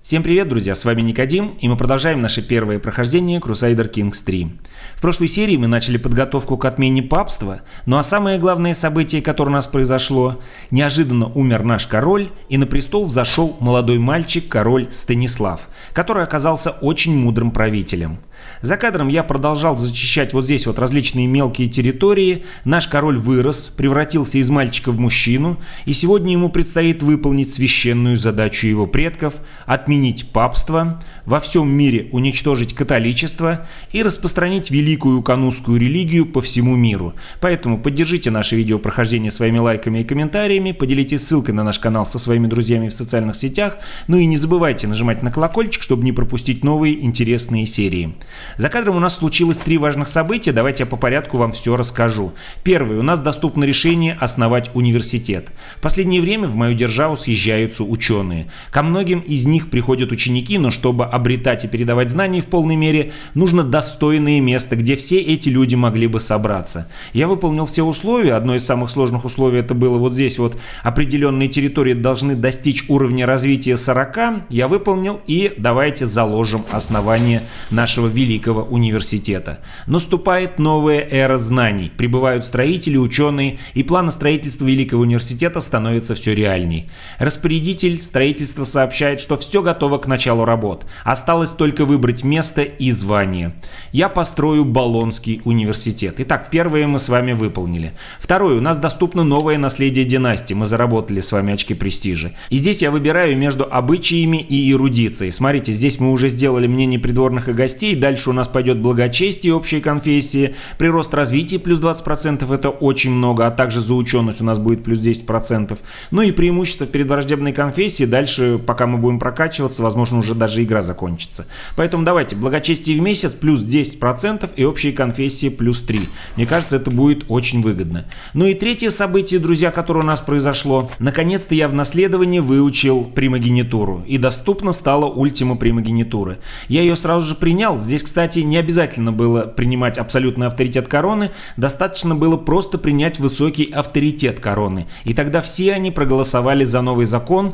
Всем привет, друзья, с вами Никодим, и мы продолжаем наше первое прохождение Crusader Kings 3. В прошлой серии мы начали подготовку к отмене папства, ну а самое главное событие, которое у нас произошло, неожиданно умер наш король, и на престол взошел молодой мальчик, король Станислав, который оказался очень мудрым правителем. За кадром я продолжал зачищать вот здесь вот различные мелкие территории. Наш король вырос, превратился из мальчика в мужчину, и сегодня ему предстоит выполнить священную задачу его предков – отменить папство, во всем мире уничтожить католичество и распространить великую канузскую религию по всему миру. Поэтому поддержите наше видео прохождение своими лайками и комментариями, поделитесь ссылкой на наш канал со своими друзьями в социальных сетях, ну и не забывайте нажимать на колокольчик, чтобы не пропустить новые интересные серии. За кадром у нас случилось 3 важных события, давайте я по порядку вам все расскажу. Первое. У нас доступно решение основать университет. В последнее время в мою державу съезжаются ученые. Ко многим из них приходят ученики, но чтобы обретать и передавать знания в полной мере, нужно достойное место, где все эти люди могли бы собраться. Я выполнил все условия. Одно из самых сложных условий это было вот здесь вот определенные территории должны достичь уровня развития 40. Я выполнил, и давайте заложим основание нашего великого университета. Наступает новая эра знаний, прибывают строители, ученые, и планы строительства великого университета становятся все реальней. Распорядитель строительства сообщает, что все готово к началу работ. Осталось только выбрать место и звание. Я построю Болонский университет. Итак, первое мы с вами выполнили. Второе, у нас доступно новое наследие династии. Мы заработали с вами очки престижа. И здесь я выбираю между обычаями и эрудицией. Смотрите, здесь мы уже сделали мнение придворных и гостей. Дальше у нас пойдет благочестие, общие конфессии, прирост развития плюс 20%, это очень много, а также за ученость у нас будет плюс 10%. Ну и преимущество перед враждебной конфессией, дальше, пока мы будем прокачиваться, возможно, уже даже игра закончится. Поэтому давайте, благочестие в месяц плюс 10% и общие конфессии плюс 3. Мне кажется, это будет очень выгодно. Ну и третье событие, друзья, которое у нас произошло. Наконец-то я в наследовании выучил примогенитуру, и доступна стала ультима примогенитуры. Я ее сразу же принял. Здесь, кстати, не обязательно было принимать абсолютный авторитет короны, достаточно было просто принять высокий авторитет короны. И тогда все они проголосовали за новый закон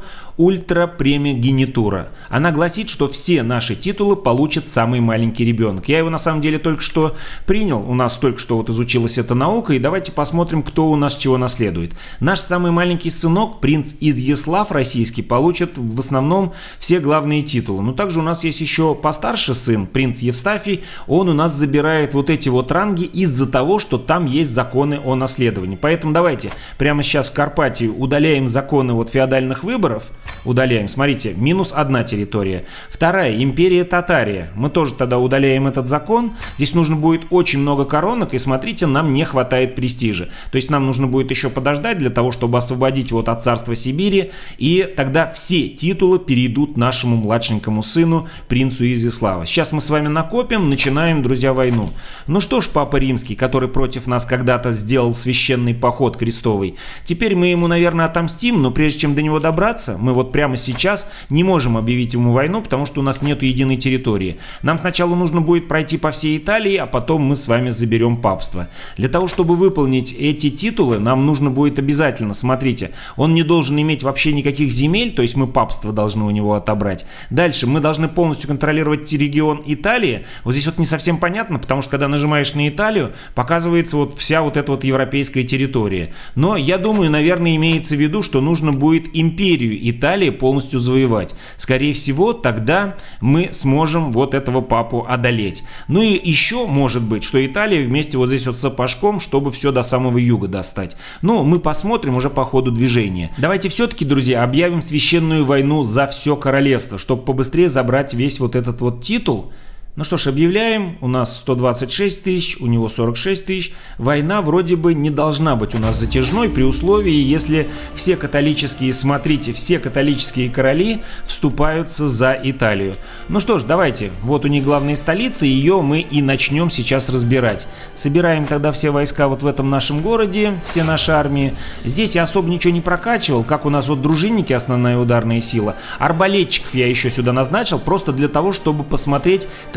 ультра-примогенитура. Она гласит, что все наши титулы получит самый маленький ребенок. Я его на самом деле только что принял, у нас только что вот изучилась эта наука, и давайте посмотрим, кто у нас чего наследует. Наш самый маленький сынок, принц Изяслав российский, получит в основном все главные титулы. Но также у нас есть еще постарше сын, принц Евстафий, он у нас забирает вот эти вот ранги из-за того, что там есть законы о наследовании. Поэтому давайте прямо сейчас в Карпатии удаляем законы вот феодальных выборов. Удаляем. Смотрите, минус 1 территория. Вторая, империя Татария. Мы тоже тогда удаляем этот закон. Здесь нужно будет очень много коронок, и смотрите, нам не хватает престижа. То есть нам нужно будет еще подождать для того, чтобы освободить вот от царства Сибири, и тогда все титулы перейдут нашему младшенькому сыну, принцу Изяслава. Сейчас мы с вами накопим, начинаем, друзья, войну. Ну что ж, Папа Римский, который против нас когда-то сделал священный поход крестовый, теперь мы ему, наверное, отомстим, но прежде чем до него добраться, мы вот прямо сейчас не можем объявить ему войну, потому что у нас нет единой территории. Нам сначала нужно будет пройти по всей Италии, а потом мы с вами заберем папство. Для того, чтобы выполнить эти титулы, нам нужно будет обязательно, смотрите, он не должен иметь вообще никаких земель, то есть мы папство должны у него отобрать. Дальше мы должны полностью контролировать регион Италии. Вот здесь вот не совсем понятно, потому что когда нажимаешь на Италию, показывается вот вся вот эта вот европейская территория. Но я думаю, наверное, имеется в виду, что нужно будет империю Италии полностью завоевать. Скорее всего, тогда мы сможем вот этого папу одолеть. Ну и еще может быть, что Италия вместе вот здесь вот с Сапожком, чтобы все до самого юга достать. Но мы посмотрим уже по ходу движения. Давайте все-таки, друзья, объявим священную войну за все королевство, чтобы побыстрее забрать весь вот этот вот титул. Ну что ж, объявляем, у нас 126 тысяч, у него 46 тысяч. Война вроде бы не должна быть у нас затяжной при условии, если все католические, смотрите, все католические короли вступаются за Италию. Ну что ж, давайте, вот у них главная столица, ее мы и начнем сейчас разбирать. Собираем тогда все войска вот в этом нашем городе, все наши армии. Здесь я особо ничего не прокачивал, как у нас вот дружинники, основная ударная сила. Арбалетчиков я еще сюда назначил, просто для того, чтобы посмотреть, как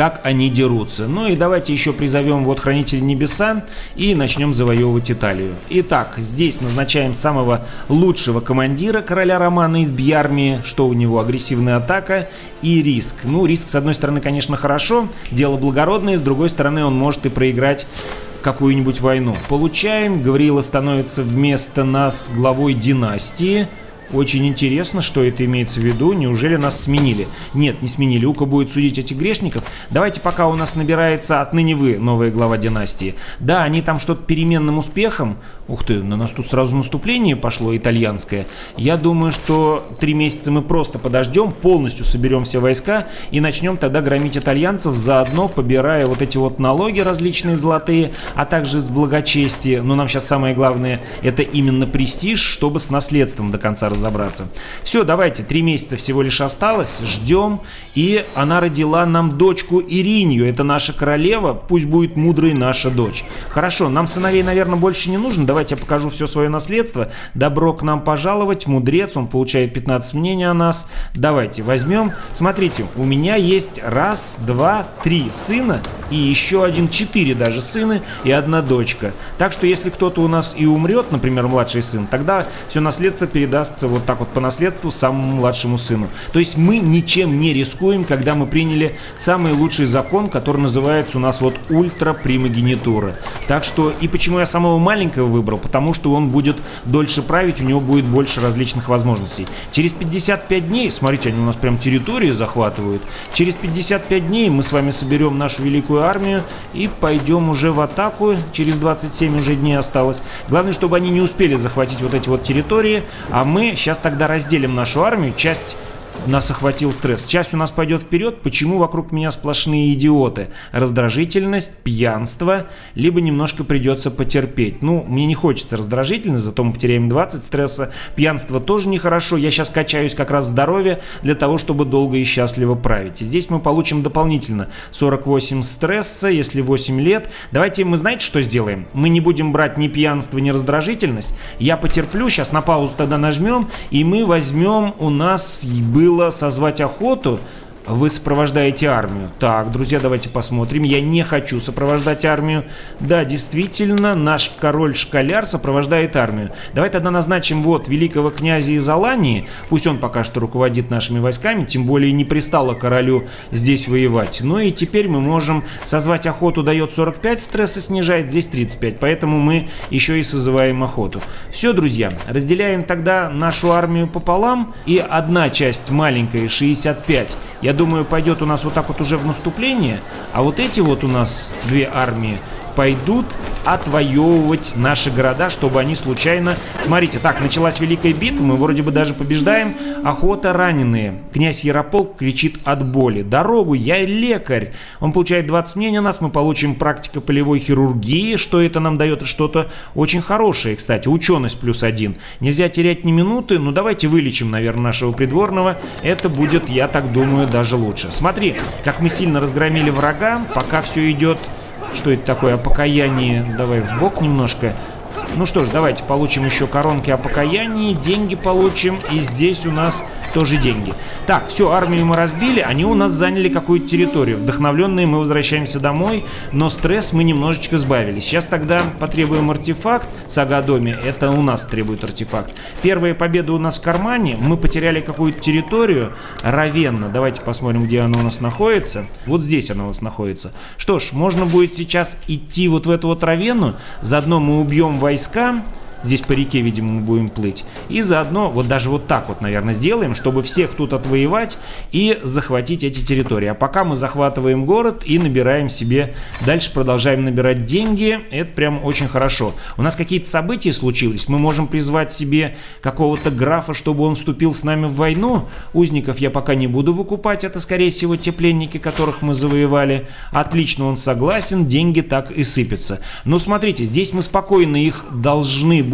как они дерутся. Ну и давайте еще призовем вот Хранителя Небеса и начнем завоевывать Италию. Итак, здесь назначаем самого лучшего командира короля Романа из Бьярмии. Что у него? Агрессивная атака и риск. Ну, риск, с одной стороны, конечно, хорошо, дело благородное, с другой стороны, он может и проиграть какую-нибудь войну. Получаем, Гавриила становится вместо нас главой династии. Очень интересно, что это имеется в виду. Неужели нас сменили? Нет, не сменили. Ука будет судить этих грешников. Давайте, пока у нас набирается отныне вы, новая глава династии. Да, они там что-то переменным успехом. Ух ты, на нас тут сразу наступление пошло итальянское. Я думаю, что 3 месяца мы просто подождем, полностью соберем все войска и начнем тогда громить итальянцев, заодно побирая вот эти вот налоги различные золотые, а также с благочестия. Но нам сейчас самое главное — это именно престиж, чтобы с наследством до конца разобраться. Все, давайте, 3 месяца всего лишь осталось, ждем. И она родила нам дочку Иринью, это наша королева, пусть будет мудрой наша дочь. Хорошо, нам сыновей, наверное, больше не нужно. Давайте я покажу все свое наследство. Добро к нам пожаловать, мудрец, он получает 15 мнений о нас. Давайте возьмем. Смотрите, у меня есть 1, 2, 3 сына и еще 4 даже сына и 1 дочка. Так что если кто-то у нас и умрет, например, младший сын, тогда все наследство передастся вот так вот по наследству самому младшему сыну. То есть мы ничем не рискуем, когда мы приняли самый лучший закон, который называется у нас вот ультра-примогенитура. Так что, и почему я самого маленького выбрал? Потому что он будет дольше править, у него будет больше различных возможностей. Через 55 дней, смотрите, они у нас прям территории захватывают. Через 55 дней мы с вами соберем нашу великую армию и пойдем уже в атаку. Через 27 уже дней осталось. Главное, чтобы они не успели захватить вот эти вот территории, а мы сейчас тогда разделим нашу армию. Часть нас охватил стресс. Часть у нас пойдет вперед. Почему вокруг меня сплошные идиоты? Раздражительность, пьянство, либо немножко придется потерпеть. Ну, мне не хочется раздражительность, зато мы потеряем 20 стресса. Пьянство тоже нехорошо. Я сейчас качаюсь как раз в здоровье для того, чтобы долго и счастливо править. И здесь мы получим дополнительно 48 стресса, если 8 лет. Давайте мы, знаете, что сделаем? Мы не будем брать ни пьянство, ни раздражительность. Я потерплю, сейчас на паузу тогда нажмем, и мы возьмем, у нас было созвать охоту. Вы сопровождаете армию. Так, друзья, давайте посмотрим. Я не хочу сопровождать армию. Да, действительно, наш король-школяр сопровождает армию. Давай тогда назначим вот великого князя из Алании. Пусть он пока что руководит нашими войсками. Тем более не пристало королю здесь воевать. Ну и теперь мы можем созвать охоту. Дает 45 стресса, снижает здесь 35. Поэтому мы еще и созываем охоту. Все, друзья, разделяем тогда нашу армию пополам. И одна часть маленькая, 65, я думаю, пойдет у нас вот так вот уже в наступление, а вот эти вот у нас 2 армии пойдут отвоевывать наши города, чтобы они случайно... Смотрите, так, началась великая битва, мы вроде бы даже побеждаем. Охота, раненые. Князь Ярополк кричит от боли. Дорогу, я лекарь. Он получает 20 мнений о нас, мы получим практика полевой хирургии. Что это нам дает? Что-то очень хорошее, кстати. Ученость +1. Нельзя терять ни минуты, ну давайте вылечим, наверное, нашего придворного. Это будет, я так думаю, даже лучше. Смотри, как мы сильно разгромили врага, пока все идет... Что это такое? О покаянии. Давай в бок немножко. Ну что ж, давайте получим еще коронки о покаянии, деньги получим, и здесь у нас тоже деньги. Так, все, армию мы разбили, они у нас заняли какую-то территорию. Вдохновленные мы возвращаемся домой, но стресс мы немножечко сбавили. Сейчас тогда потребуем артефакт, сага о доме, это у нас требует артефакт. Первая победа у нас в кармане, мы потеряли какую-то территорию, Равенна, давайте посмотрим, где она у нас находится. Вот здесь она у нас находится. Что ж, можно будет сейчас идти вот в эту вот Равенну, заодно мы убьем войска. Здесь по реке, видимо, мы будем плыть. И заодно вот даже вот так вот, наверное, сделаем, чтобы всех тут отвоевать и захватить эти территории. А пока мы захватываем город и набираем себе, дальше продолжаем набирать деньги. Это прям очень хорошо. У нас какие-то события случились. Мы можем призвать себе какого-то графа, чтобы он вступил с нами в войну. Узников я пока не буду выкупать. Это, скорее всего, те пленники, которых мы завоевали. Отлично, он согласен. Деньги так и сыпятся. Но смотрите, здесь мы спокойно их должны будем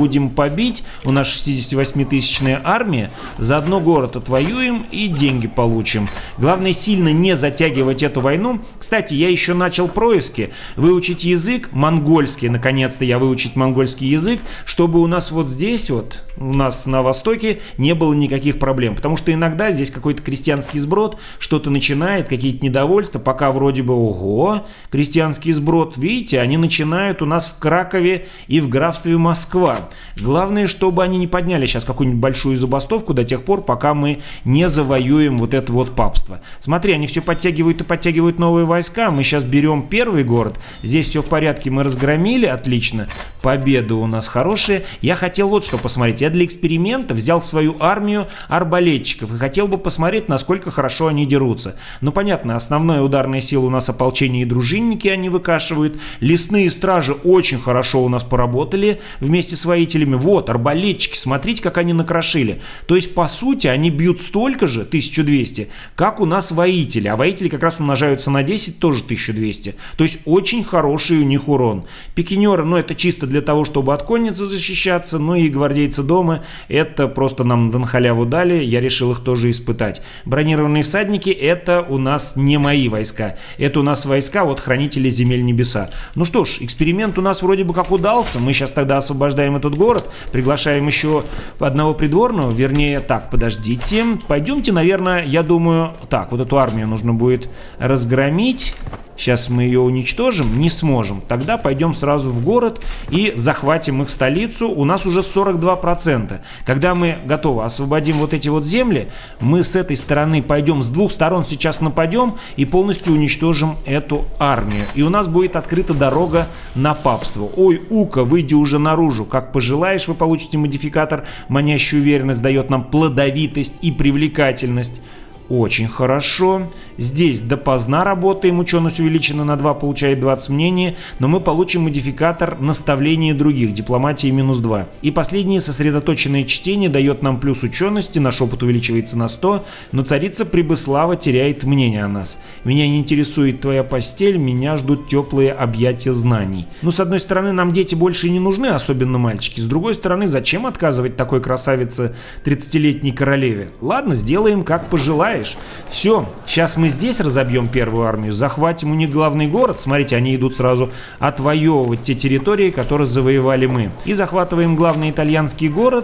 будем побить, у нас 68-тысячная армия, заодно город отвоюем и деньги получим. Главное, сильно не затягивать эту войну. Кстати, я еще начал происки, выучить язык монгольский, наконец-то я выучить монгольский язык, чтобы у нас вот здесь вот, у нас на востоке не было никаких проблем, потому что иногда здесь какой-то крестьянский сброд что-то начинает, какие-то недовольства, пока вроде бы, ого, крестьянский сброд, видите, они начинают у нас в Кракове и в графстве Москва. Главное, чтобы они не подняли сейчас какую-нибудь большую забастовку до тех пор, пока мы не завоюем вот это вот папство. Смотри, они все подтягивают и подтягивают новые войска, мы сейчас берем первый город, здесь все в порядке, мы разгромили, отлично, победа у нас хорошая. Я хотел вот что посмотреть, я для эксперимента взял в свою армию арбалетчиков и хотел бы посмотреть, насколько хорошо они дерутся. Ну понятно, основная ударная сила у нас ополчение и дружинники, они выкашивают, лесные стражи очень хорошо у нас поработали вместе с воителями. Вот, арбалетчики, смотрите, как они накрошили. То есть, по сути, они бьют столько же, 1200, как у нас воители. А воители как раз умножаются на 10, тоже 1200. То есть, очень хороший у них урон. Пикинеры, ну, это чисто для того, чтобы от конницы защищаться. Ну и гвардейцы дома, это просто нам на халяву дали. Я решил их тоже испытать. Бронированные всадники, это у нас не мои войска. Это у нас войска, вот, хранители земель небеса. Ну что ж, эксперимент у нас вроде бы как удался. Мы сейчас тогда освобождаем этот город, приглашаем еще одного придворного, вернее, так, подождите, пойдемте, наверное, я думаю, так, вот эту армию нужно будет разгромить. Сейчас мы ее уничтожим, не сможем. Тогда пойдем сразу в город и захватим их столицу. У нас уже 42%. Когда мы готовы, освободим вот эти вот земли, мы с этой стороны пойдем, с двух сторон сейчас нападем и полностью уничтожим эту армию. И у нас будет открыта дорога на папство. Ой, Ука, выйди уже наружу. Как пожелаешь, вы получите модификатор. Манящая уверенность дает нам плодовитость и привлекательность. Очень хорошо. Здесь допоздна работаем, ученость увеличена на 2, получает 20 мнений, но мы получим модификатор наставления других, дипломатии -2. И последнее сосредоточенное чтение дает нам плюс учености, наш опыт увеличивается на 100, но царица Прибыслава теряет мнение о нас. Меня не интересует твоя постель, меня ждут теплые объятия знаний. Ну, с одной стороны, нам дети больше не нужны, особенно мальчики. С другой стороны, зачем отказывать такой красавице 30-летней королеве? Ладно, сделаем как пожелаешь. Все, сейчас мы здесь разобьем первую армию, захватим у них главный город. Смотрите, они идут сразу отвоевывать те территории, которые завоевали мы. И захватываем главный итальянский город.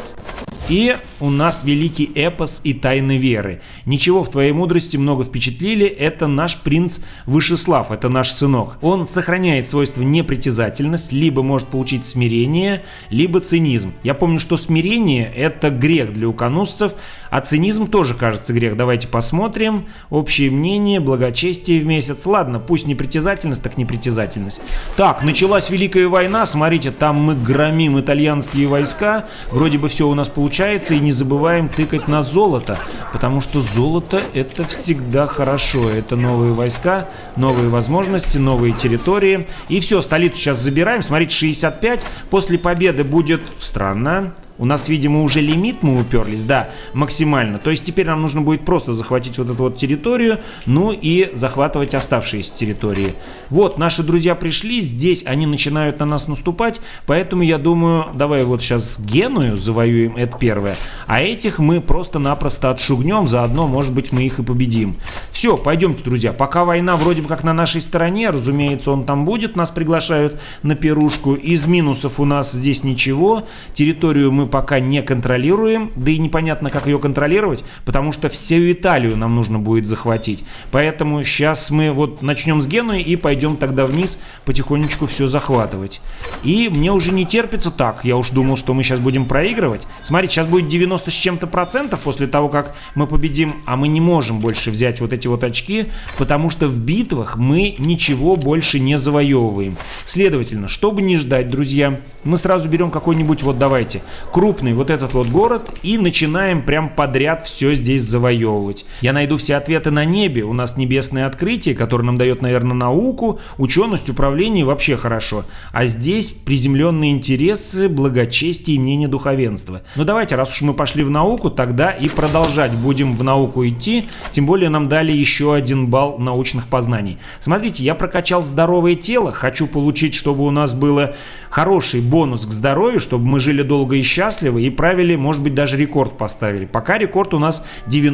И у нас великий эпос и тайны веры. Ничего в твоей мудрости много впечатлили. Это наш принц Вышеслав, это наш сынок. Он сохраняет свойство непритязательность, либо может получить смирение, либо цинизм. Я помню, что смирение это грех для уконусцев, а цинизм тоже кажется грех. Давайте посмотрим. Общее мнение, благочестие в месяц. Ладно, пусть непритязательность, так непритязательность. Так, началась Великая война. Смотрите, там мы громим итальянские войска. Вроде бы все у нас получается. И не забываем тыкать на золото, потому что золото это всегда хорошо. Это новые войска, новые возможности, новые территории. И все, столицу сейчас забираем. Смотрите, 65. После победы будет странно. У нас, видимо, уже лимит мы уперлись, да, максимально. То есть теперь нам нужно будет просто захватить вот эту вот территорию, ну и захватывать оставшиеся территории. Вот, наши друзья пришли, здесь они начинают на нас наступать, поэтому я думаю, давай вот сейчас Геную завоюем, это первое. А этих мы просто-напросто отшугнем, заодно, может быть, мы их и победим. Все, пойдемте, друзья, пока война вроде бы как на нашей стороне, разумеется, он там будет, нас приглашают на пирушку. Из минусов у нас здесь ничего, территорию мы пока не контролируем, да и непонятно, как ее контролировать, потому что всю Италию нам нужно будет захватить. Поэтому сейчас мы вот начнем с Генуи и пойдем тогда вниз потихонечку все захватывать. И мне уже не терпится так, я уж думал, что мы сейчас будем проигрывать. Смотрите, сейчас будет 90 с чем-то процентов после того, как мы победим, а мы не можем больше взять вот эти вот очки, потому что в битвах мы ничего больше не завоевываем. Следовательно, чтобы не ждать, друзья, мы сразу берем какой-нибудь, вот давайте, крупный вот этот вот город и начинаем прям подряд все здесь завоевывать. Я найду все ответы на небе. У нас небесное открытие, которое нам дает, наверное, науку, ученость, управление, вообще хорошо. А здесь приземленные интересы, благочестие и мнение духовенства. Ну давайте, раз уж мы пошли в науку, тогда и продолжать будем в науку идти. Тем более нам дали еще 1 балл научных познаний. Смотрите, я прокачал здоровое тело, хочу получить, чтобы у нас было хороший бонус к здоровью, чтобы мы жили долго и счастливо и правили, может быть, даже рекорд поставили. Пока рекорд у нас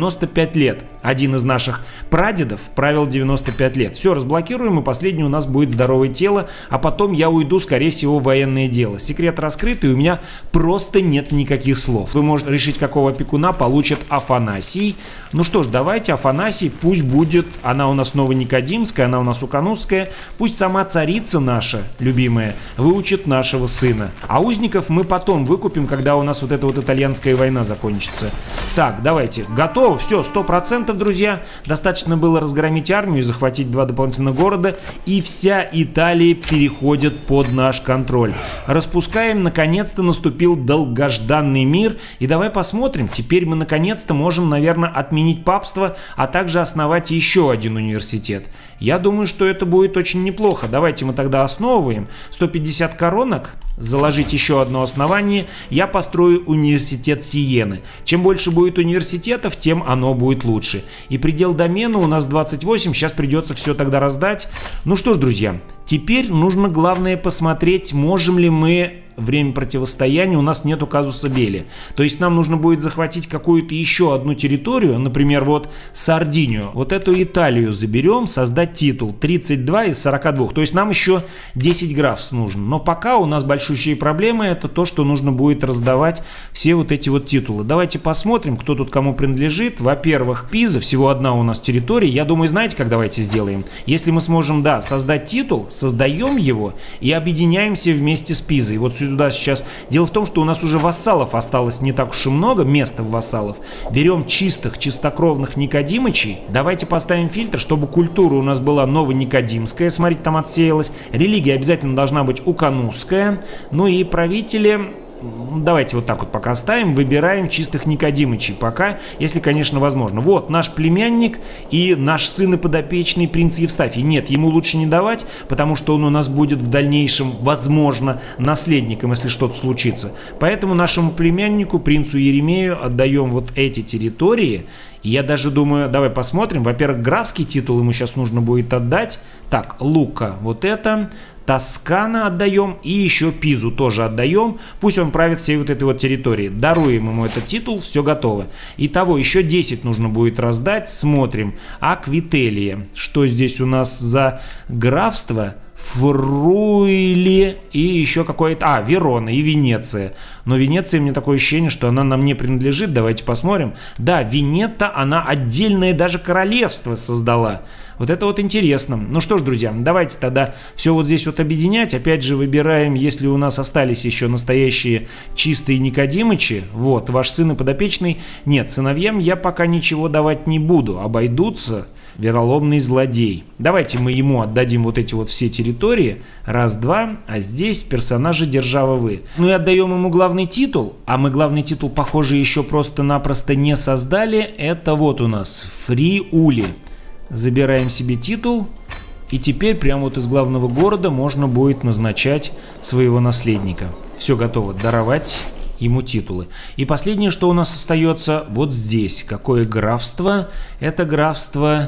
95 лет. Один из наших прадедов правил 95 лет. Все, разблокируем, и последний у нас будет здоровое тело, а потом я уйду, скорее всего, в военное дело. Секрет раскрыт, и у меня просто нет никаких слов. Вы можете решить, какого опекуна получит Афанасий. Ну что ж, давайте Афанасий, пусть будет, она у нас новоникодимская, она у нас уканусская, пусть сама царица наша, любимая, выучит нашего сына. А узников мы потом выкупим, когда у нас вот эта вот итальянская война закончится. Так, давайте, готово, все, 100%, друзья. Достаточно было разгромить армию и захватить 2 дополнительных города, и вся Италия переходит под наш контроль. Распускаем, наконец-то наступил долгожданный мир, и давай посмотрим, теперь мы наконец-то можем, наверное, отменить папство, а также основать еще 1 университет. Я думаю, что это будет очень неплохо. Давайте мы тогда основываем 150 коронок, заложить еще одно основание, я построю университет Сиены. Чем больше будет университетов, тем оно будет лучше. И предел домена у нас 28, сейчас придется все тогда раздать. Ну что ж, друзья, теперь нужно главное посмотреть, можем ли мы... Время противостояния, у нас нету казуса белли. То есть нам нужно будет захватить какую-то еще одну территорию, например, вот Сардинию. Вот эту Италию заберем, создать титул 32 из 42. То есть нам еще 10 графств нужно. Но пока у нас большущие проблемы, это то, что нужно будет раздавать все вот эти вот титулы. Давайте посмотрим, кто тут кому принадлежит. Во-первых, Пиза, всего одна у нас территория. Я думаю, знаете, как давайте сделаем? Если мы сможем, да, создать титул, создаем его и объединяемся вместе с Пизой. Вот сюда сейчас. Дело в том, что у нас уже вассалов осталось не так уж и много, места в вассалов. Берем чистых, чистокровных никодимычей. Давайте поставим фильтр, чтобы культура у нас была новоникодимская. Смотрите, там отсеялась. Религия обязательно должна быть уканусская. Ну и правители... Давайте вот так вот пока оставим, выбираем чистых никодимычей пока, если, конечно, возможно. Вот наш племянник и наш сын и подопечный принц Евстафий. Нет, ему лучше не давать, потому что он у нас будет в дальнейшем, возможно, наследником, если что-то случится. Поэтому нашему племяннику, принцу Еремею, отдаем вот эти территории. И я даже думаю, давай посмотрим. Во-первых, графский титул ему сейчас нужно будет отдать. Так, Лука, вот это... Тоскана отдаем и еще Пизу тоже отдаем. Пусть он правит всей вот этой вот территорией. Даруем ему этот титул, все готово. Итого еще 10 нужно будет раздать. Смотрим. Аквителия. Что здесь у нас за графство? Фруили и еще какое-то... Верона и Венеция. Но Венеция, мне такое ощущение, что она нам не принадлежит. Давайте посмотрим. Да, Венета, она отдельное даже королевство создала. Вот это вот интересно. Ну что ж, друзья, давайте тогда все вот здесь вот объединять. Опять же выбираем, если у нас остались еще настоящие чистые никодимычи. Вот, ваш сын и подопечный. Нет, сыновьям я пока ничего давать не буду. Обойдутся. Вероломный злодей. Давайте мы ему отдадим вот эти вот все территории. Раз, два. А здесь персонажи держава вы. Ну и отдаем ему главный титул. А мы главный титул, похоже, еще просто-напросто не создали. Это вот у нас Фриули. Забираем себе титул. И теперь прямо вот из главного города можно будет назначать своего наследника. Все готово. Даровать ему титулы. И последнее, что у нас остается, вот здесь. Какое графство? Это графство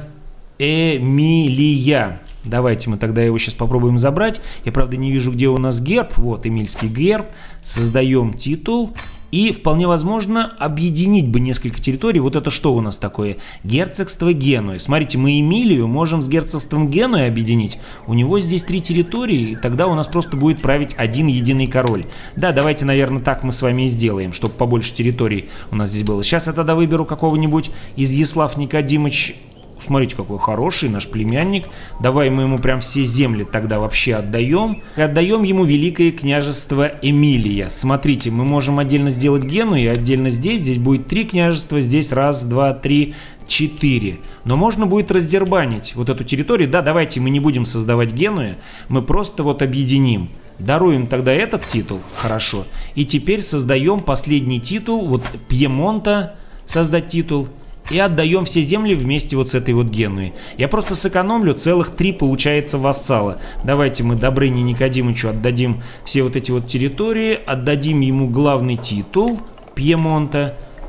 Эмилия. Давайте мы тогда его сейчас попробуем забрать. Я, правда, не вижу, где у нас герб. Вот, эмильский герб. Создаем титул. И вполне возможно объединить бы несколько территорий. Вот это что у нас такое? Герцогство Генуи. Смотрите, мы Эмилию можем с герцогством Генуи объединить. У него здесь 3 территории, и тогда у нас просто будет править один единый король. Да, давайте, наверное, так мы с вами и сделаем, чтобы побольше территорий у нас здесь было. Сейчас я тогда выберу какого-нибудь Изяслав Никодимыч. Смотрите, какой хороший наш племянник. Давай мы ему прям все земли тогда вообще отдаем. И отдаем ему Великое княжество Эмилия. Смотрите, мы можем отдельно сделать Гену и отдельно здесь. Здесь будет 3 княжества, здесь 1, 2, 3, 4. Но можно будет раздербанить вот эту территорию. Да, давайте мы не будем создавать Генуи, мы просто вот объединим. Даруем тогда этот титул, хорошо. И теперь создаем последний титул, вот Пьемонта, создать титул. И отдаем все земли вместе вот с этой вот Генуей. Я просто сэкономлю, целых 3 получается вассала. Давайте мы Добрыне Никодимычу отдадим все вот эти вот территории. Отдадим ему главный титул Пьемонта.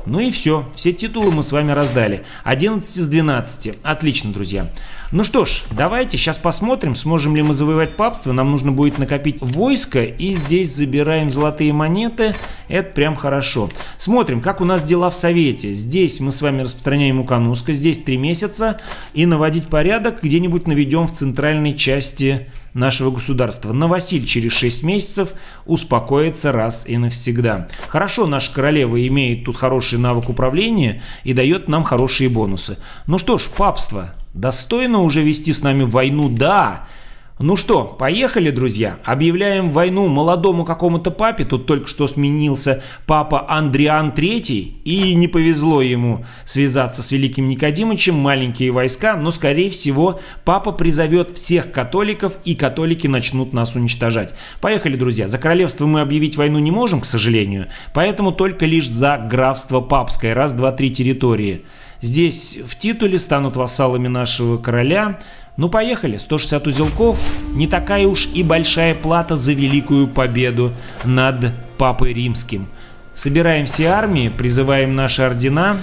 Ну и все титулы мы с вами раздали. 11 из 12. Отлично, друзья. Ну что ж, давайте сейчас посмотрим, сможем ли мы завоевать папство. Нам нужно будет накопить войско, и здесь забираем золотые монеты. Это прям хорошо. Смотрим, как у нас дела в Совете. Здесь мы с вами распространяем Укануска, здесь 3 месяца. И наводить порядок где-нибудь наведем в центральной части нашего государства. Новосиль через 6 месяцев успокоится раз и навсегда. Хорошо, наша королева имеет тут хороший навык управления и дает нам хорошие бонусы. Ну что ж, папство, достойно уже вести с нами войну? Да! Ну что, поехали, друзья. Объявляем войну молодому какому-то папе. Тут только что сменился папа Андриан III, и не повезло ему связаться с великим Никодимычем. Маленькие войска, но, скорее всего, папа призовет всех католиков, и католики начнут нас уничтожать. Поехали, друзья. За королевство мы объявить войну не можем, к сожалению, поэтому только лишь за графство папское. Раз, два, три территории. Здесь в титуле станут вассалами нашего короля. Ну, поехали. 160 узелков. Не такая уж и большая плата за великую победу над Папой Римским. Собираем все армии, призываем наши ордена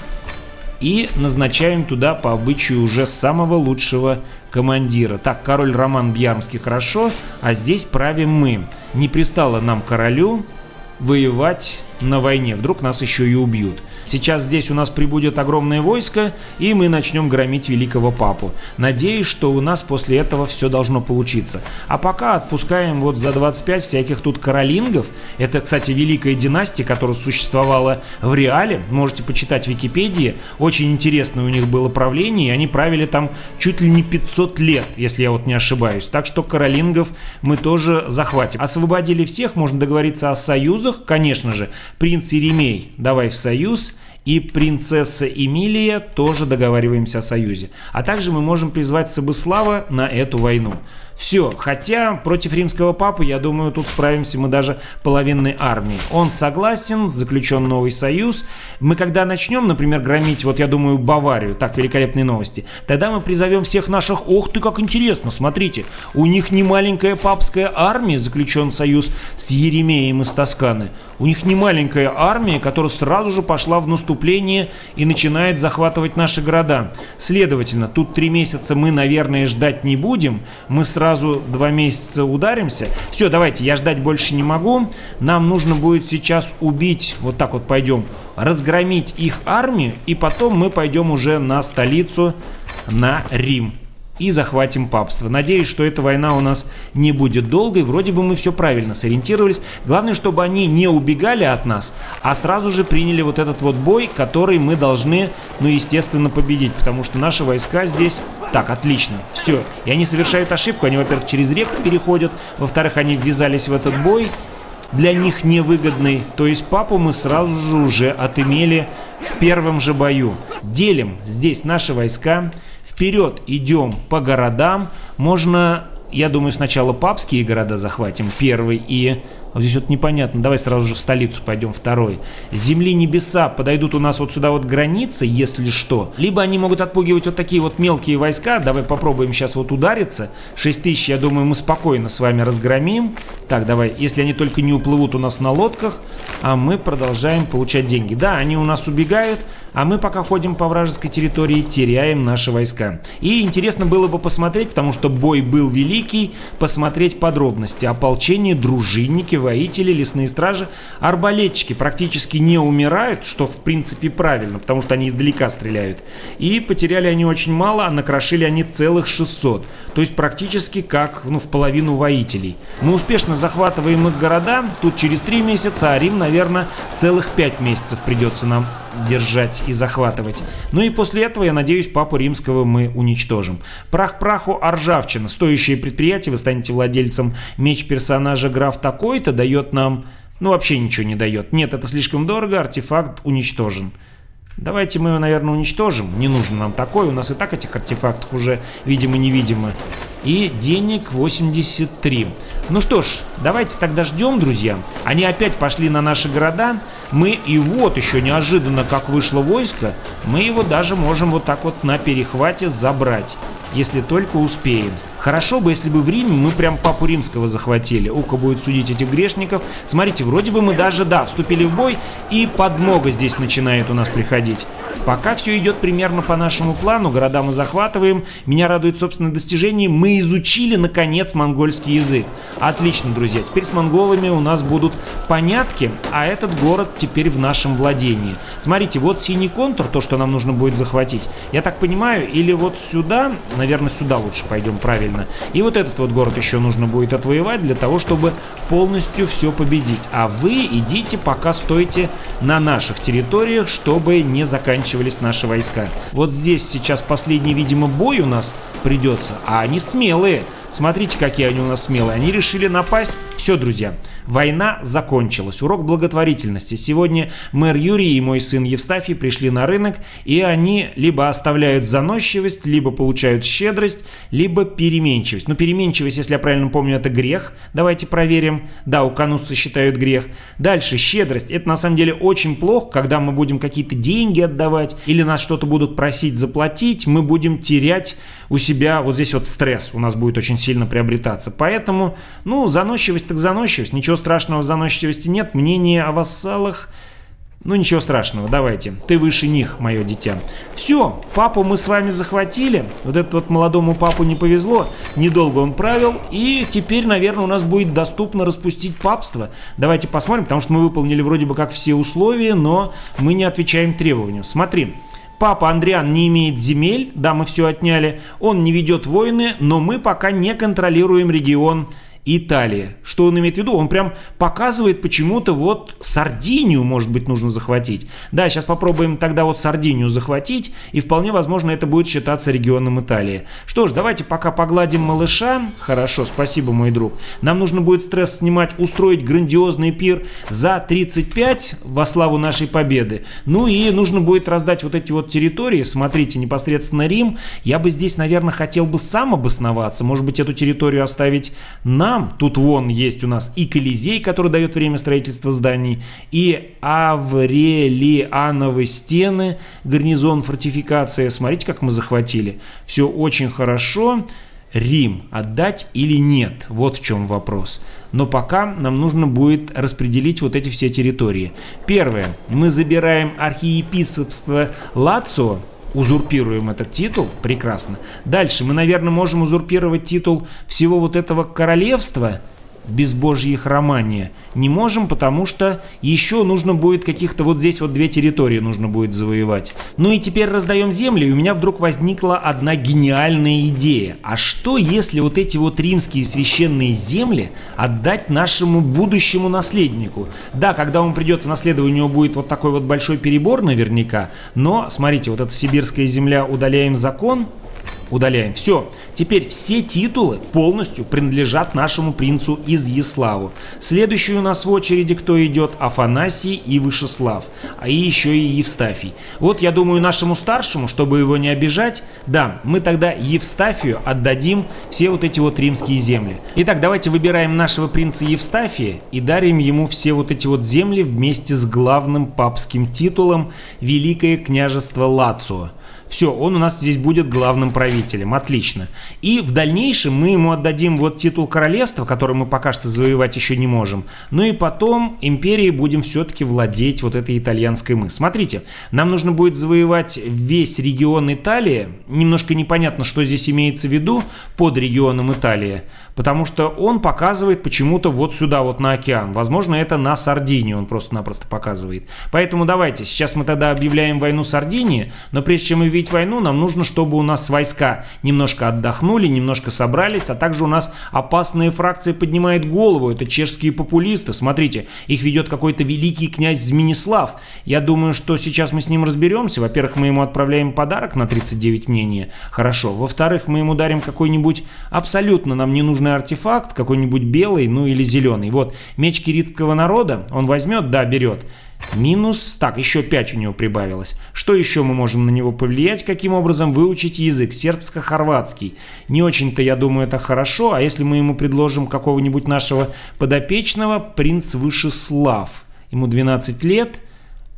и назначаем туда по обычаю уже самого лучшего командира. Так, король Роман Бьярмский хорошо, а здесь правим мы. Не пристало нам, королю, воевать на войне. Вдруг нас еще и убьют. Сейчас здесь у нас прибудет огромное войско, и мы начнем громить великого папу. Надеюсь, что у нас после этого все должно получиться. А пока отпускаем вот за 25 всяких тут каролингов. Это, кстати, великая династия, которая существовала в реале. Можете почитать в Википедии. Очень интересное у них было правление, и они правили там чуть ли не 500 лет, если я вот не ошибаюсь. Так что каролингов мы тоже захватим. Освободили всех, можно договориться о союзах. Конечно же, принц Иеремей, давай в союз. И принцесса Эмилия, тоже договариваемся о союзе. А также мы можем призвать Собыслава на эту войну. Все, хотя против римского папы, я думаю, тут справимся мы даже половинной армией. Он согласен, заключен новый союз. Мы когда начнем, например, громить, вот я думаю, Баварию, так, великолепные новости, тогда мы призовем всех наших, ох ты, как интересно, смотрите, у них не маленькая папская армия, заключен союз с Еремеем из Тосканы. У них не маленькая армия, которая сразу же пошла в наступление и начинает захватывать наши города. Следовательно, тут 3 месяца мы, наверное, ждать не будем. Мы сразу 2 месяца ударимся. Все, давайте, я ждать больше не могу. Нам нужно будет сейчас убить, вот так вот пойдем, разгромить их армию, и потом мы пойдем уже на столицу, на Рим. И захватим папство. Надеюсь, что эта война у нас не будет долгой. Вроде бы мы все правильно сориентировались. Главное, чтобы они не убегали от нас, а сразу же приняли вот этот вот бой, который мы должны, ну, естественно, победить. Потому что наши войска здесь... Так, отлично. Все. И они совершают ошибку. Они, во-первых, через реку переходят. Во-вторых, они ввязались в этот бой. Для них невыгодный. То есть папу мы сразу же уже отымели в первом же бою. Делим здесь наши войска. Вперед идем по городам. Можно, я думаю, сначала папские города захватим, первый, и... Вот здесь вот непонятно, давай сразу же в столицу пойдем, второй. Земли небеса подойдут у нас вот сюда вот границы, если что. Либо они могут отпугивать вот такие вот мелкие войска. Давай попробуем сейчас вот удариться. 6000, я думаю, мы спокойно с вами разгромим. Так, давай, если они только не уплывут у нас на лодках, а мы продолжаем получать деньги. Да, они у нас убегают, а мы пока ходим по вражеской территории, теряем наши войска. И интересно было бы посмотреть, потому что бой был великий, посмотреть подробности. Ополчение, дружинники, воители, лесные стражи, арбалетчики практически не умирают, что в принципе правильно, потому что они издалека стреляют. И потеряли они очень мало, а накрошили они целых 600. То есть практически как, ну, в половину воителей. Мы успешно захватываем их города, тут через 3 месяца, а Рим, наверное, целых 5 месяцев придется нам держать и захватывать. Ну и после этого, я надеюсь, папу римского мы уничтожим. Прах праху, а ржавчина. Стоящее предприятие, вы станете владельцем. Меч персонажа граф такой-то дает нам... Ну, вообще ничего не дает. Нет, это слишком дорого, артефакт уничтожен. Давайте мы его, наверное, уничтожим. Не нужен нам такой. У нас и так этих артефактов уже видимо-невидимо. И денег 83. Ну что ж, давайте тогда ждем, друзья. Они опять пошли на наши города. Мы и вот еще неожиданно, как вышло войско, мы его даже можем вот так вот на перехвате забрать. если только успеем. Хорошо бы, если бы в Риме мы прям папу римского захватили. Уко будет судить этих грешников. Смотрите, вроде бы мы даже, да, вступили в бой, и подмога здесь начинает у нас приходить. Пока все идет примерно по нашему плану, города мы захватываем. Меня радует собственное достижение. Мы изучили, наконец, монгольский язык. Отлично, друзья. Теперь с монголами у нас будут понятки, а этот город теперь в нашем владении. Смотрите, вот синий контур, то, что нам нужно будет захватить. Я так понимаю, или вот сюда, наверное, сюда лучше пойдем, правильно. И вот этот вот город еще нужно будет отвоевать для того, чтобы полностью все победить. А вы идите, пока стойте на наших территориях, чтобы не заканчивались наши войска. Вот здесь сейчас последний, видимо, бой у нас придется, а они смелые. Смотрите, какие они у нас смелые. Они решили напасть. Все, друзья, война закончилась. Урок благотворительности. Сегодня мэр Юрий и мой сын Евстафий пришли на рынок, и они либо оставляют заносчивость, либо получают щедрость, либо переменчивость. Ну, переменчивость, если я правильно помню, это грех. Давайте проверим. Да, у канусцы считают грех. Дальше, щедрость. Это на самом деле очень плохо, когда мы будем какие-то деньги отдавать, или нас что-то будут просить заплатить, мы будем терять у себя вот здесь вот стресс. У нас будет очень сильно приобретаться. Поэтому, ну, заносчивость так заносчивость. Ничего страшного в заносчивости нет. Мнение о вассалах, ну, ничего страшного. Давайте. Ты выше них, мое дитя. Все, папу мы с вами захватили. Вот этот вот молодому папу не повезло. Недолго он правил. И теперь, наверное, у нас будет доступно распустить папство. Давайте посмотрим, потому что мы выполнили вроде бы как все условия, но мы не отвечаем требованиям. Смотри. Папа Андриан не имеет земель, да, мы все отняли, он не ведет войны, но мы пока не контролируем регион Италия. Что он имеет в виду? Он прям показывает почему-то вот Сардинию, может быть, нужно захватить. Да, сейчас попробуем тогда вот Сардинию захватить, и вполне возможно это будет считаться регионом Италии. Что ж, давайте пока погладим малыша. Хорошо, спасибо, мой друг. Нам нужно будет стресс снимать, устроить грандиозный пир за 35 во славу нашей победы. Ну и нужно будет раздать вот эти вот территории. Смотрите, непосредственно Рим. Я бы здесь, наверное, хотел бы сам обосноваться. Может быть, эту территорию оставить нам. Тут вон есть у нас и Колизей, который дает время строительства зданий, и Аврелиановые стены, гарнизон, фортификация. Смотрите, как мы захватили. Все очень хорошо. Рим отдать или нет? Вот в чем вопрос. Но пока нам нужно будет распределить вот эти все территории. Первое. Мы забираем архиепископство Лацио. Узурпируем этот титул, прекрасно. Дальше мы, наверное, можем узурпировать титул всего вот этого королевства безбожьих Романия. Не можем, потому что еще нужно будет каких-то вот здесь вот 2 территории нужно будет завоевать. Ну и теперь раздаем земли, и у меня вдруг возникла одна гениальная идея. А что если вот эти вот римские священные земли отдать нашему будущему наследнику? Да, когда он придет в наследование, у него будет вот такой вот большой перебор наверняка, но, смотрите, вот эта сибирская земля, удаляем закон, удаляем. Все. Теперь все титулы полностью принадлежат нашему принцу Изяславу. Следующий у нас в очереди кто идет? Афанасий и Вышеслав. А и еще и Евстафий. Вот я думаю, нашему старшему, чтобы его не обижать, да, мы тогда Евстафию отдадим все вот эти вот римские земли. Итак, давайте выбираем нашего принца Евстафия и дарим ему все вот эти вот земли вместе с главным папским титулом Великое княжество Лацио. Все, он у нас здесь будет главным правителем. Отлично. И в дальнейшем мы ему отдадим вот титул королевства, который мы пока что завоевать еще не можем. Ну и потом империей будем все-таки владеть вот этой итальянской мы. Смотрите, нам нужно будет завоевать весь регион Италии. Немножко непонятно, что здесь имеется в виду под регионом Италии. Потому что он показывает почему-то вот сюда, вот на океан. Возможно, это на Сардинию он просто-напросто показывает. Поэтому давайте, сейчас мы тогда объявляем войну Сардинии, но прежде чем объявить войну, нам нужно, чтобы у нас войска немножко отдохнули, немножко собрались, а также у нас опасная фракция поднимает голову. Это чешские популисты. Смотрите, их ведет какой-то великий князь Зминислав. Я думаю, что сейчас мы с ним разберемся. Во-первых, мы ему отправляем подарок на 39 мнения. Хорошо. Во-вторых, мы ему дарим какой-нибудь абсолютно нам не нужный артефакт, какой-нибудь белый, ну или зеленый. Вот, меч киритского народа он возьмет, да, берет. Минус, так, еще 5 у него прибавилось. Что еще мы можем на него повлиять? Каким образом? Выучить язык сербско-хорватский. Не очень-то, я думаю, это хорошо. А если мы ему предложим какого-нибудь нашего подопечного, принц Вышеслав. Ему 12 лет.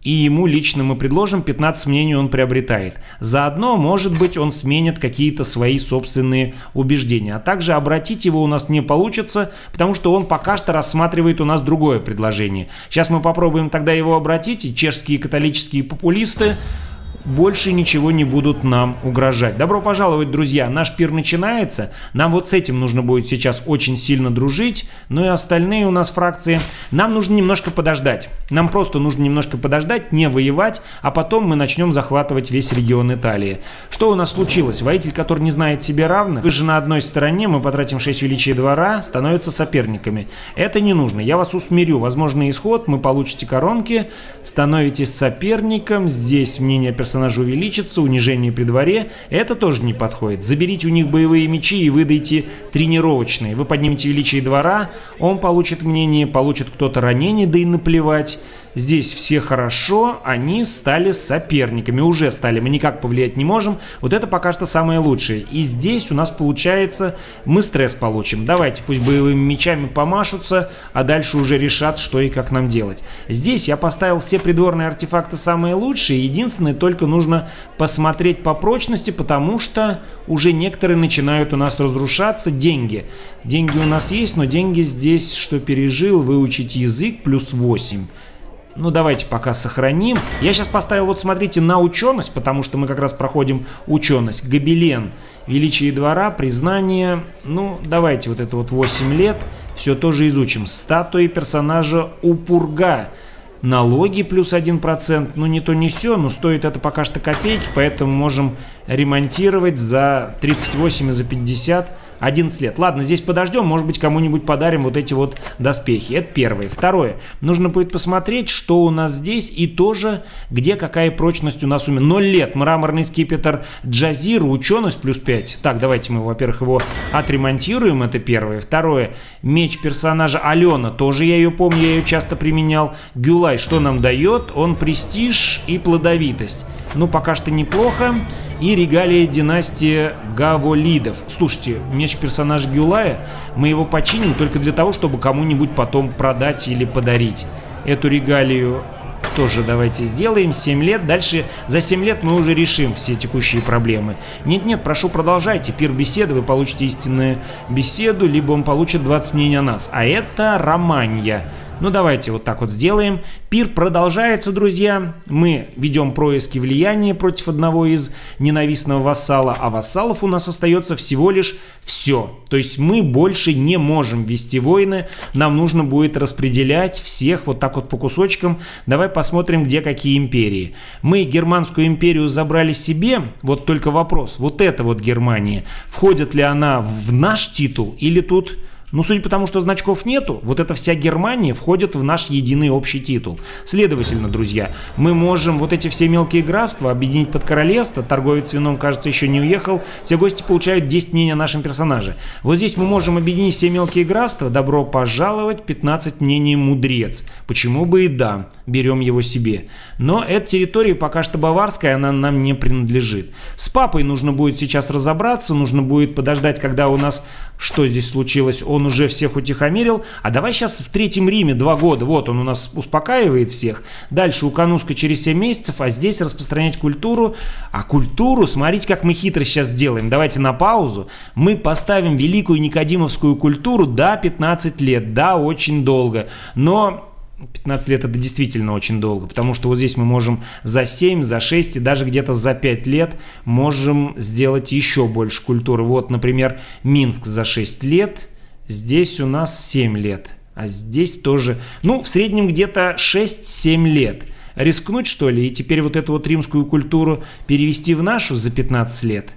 и ему лично мы предложим 15 мнений он приобретает. Заодно, может быть, он сменит какие-то свои собственные убеждения. А также обратить его у нас не получится, потому что он пока что рассматривает у нас другое предложение. Сейчас мы попробуем тогда его обратить, и чешские католические популисты больше ничего не будут нам угрожать. Добро пожаловать, друзья, наш пир начинается. Нам вот с этим нужно будет сейчас очень сильно дружить. Ну и остальные у нас фракции. Нам нужно немножко подождать. Нам просто нужно немножко подождать, не воевать, а потом мы начнем захватывать весь регион Италии. Что у нас случилось? Воитель, который не знает себе равных, вы же на одной стороне, мы потратим 6 величий двора, становятся соперниками. Это не нужно. Я вас усмирю. Возможный исход, мы получите коронки, становитесь соперником. Здесь мнение персонажа увеличится, унижение при дворе, это тоже не подходит. Заберите у них боевые мечи и выдайте тренировочные. Вы поднимете величие двора, он получит мнение, получит кто-то ранение, да и наплевать. Здесь все хорошо, они стали соперниками, уже стали, мы никак повлиять не можем. Вот это пока что самое лучшее. И здесь у нас получается, мы стресс получим. Давайте, пусть боевыми мечами помашутся, а дальше уже решат, что и как нам делать. Здесь я поставил все придворные артефакты самые лучшие. Единственное, только нужно посмотреть по прочности, потому что уже некоторые начинают у нас разрушаться. Деньги. Деньги у нас есть, но деньги здесь, что пережил, выучить язык плюс 8. Ну, давайте пока сохраним. Я сейчас поставил, вот смотрите, на ученость, потому что мы как раз проходим ученость. Гобелен, величие двора, признание. Ну, давайте вот это вот 8 лет. Все тоже изучим. Статуи персонажа Упурга. Налоги плюс 1%. Ну, не то не сё, но стоит это пока что копейки, поэтому можем ремонтировать за 38 и за 50. 11 лет. Ладно, здесь подождем, может быть, кому-нибудь подарим вот эти вот доспехи. Это первое. Второе. Нужно будет посмотреть, что у нас здесь и тоже, где какая прочность у нас 0 лет. Мраморный скипетр Джазира, ученость плюс 5. Так, давайте мы, во-первых, его отремонтируем, это первое. Второе. Меч персонажа Алена, тоже я ее помню, я ее часто применял. Гюлай, что нам дает? Он престиж и плодовитость. Ну, пока что неплохо. И регалия династии Гаволидов. Слушайте, меч персонажа Гюлая, мы его починим только для того, чтобы кому-нибудь потом продать или подарить. Эту регалию тоже давайте сделаем. 7 лет. Дальше за 7 лет мы уже решим все текущие проблемы. Нет-нет, прошу, продолжайте. Пир беседы, вы получите истинную беседу, либо он получит 20 мнений о нас. А это Романья. Ну, давайте вот так вот сделаем. Пир продолжается, друзья. Мы ведем происки влияния против одного из ненавистного вассала, а вассалов у нас остается всего лишь все. То есть мы больше не можем вести войны. Нам нужно будет распределять всех вот так вот по кусочкам. Давай посмотрим, где какие империи. Мы Германскую империю забрали себе. Вот только вопрос. Вот эта вот Германия, входит ли она в наш титул или тут... Ну, судя по тому, что значков нету, вот эта вся Германия входит в наш единый общий титул. Следовательно, друзья, мы можем вот эти все мелкие графства объединить под королевство. Торговец вином, кажется, еще не уехал. Все гости получают 10 мнений о нашем персонаже. Вот здесь мы можем объединить все мелкие графства. Добро пожаловать, 15 мнений мудрец. Почему бы и да, берем его себе. Но эта территория пока что баварская, она нам не принадлежит. С папой нужно будет сейчас разобраться, нужно будет подождать, когда у нас... Что здесь случилось? Он уже всех утихомирил. А давай сейчас в Третьем Риме 2 года. Вот он у нас успокаивает всех. Дальше у Кануска через 7 месяцев. А здесь распространять культуру. А культуру, смотрите, как мы хитро сейчас сделаем. Давайте на паузу. Мы поставим великую никодимовскую культуру. Да, 15 лет. Да, очень долго. Но... 15 лет это действительно очень долго, потому что вот здесь мы можем за 7, за 6 и даже где-то за 5 лет можем сделать еще больше культуры. Вот, например, Минск за 6 лет, здесь у нас 7 лет, а здесь тоже, ну, в среднем где-то 6-7 лет. Рискнуть, что ли, и теперь вот эту вот римскую культуру перевести в нашу за 15 лет?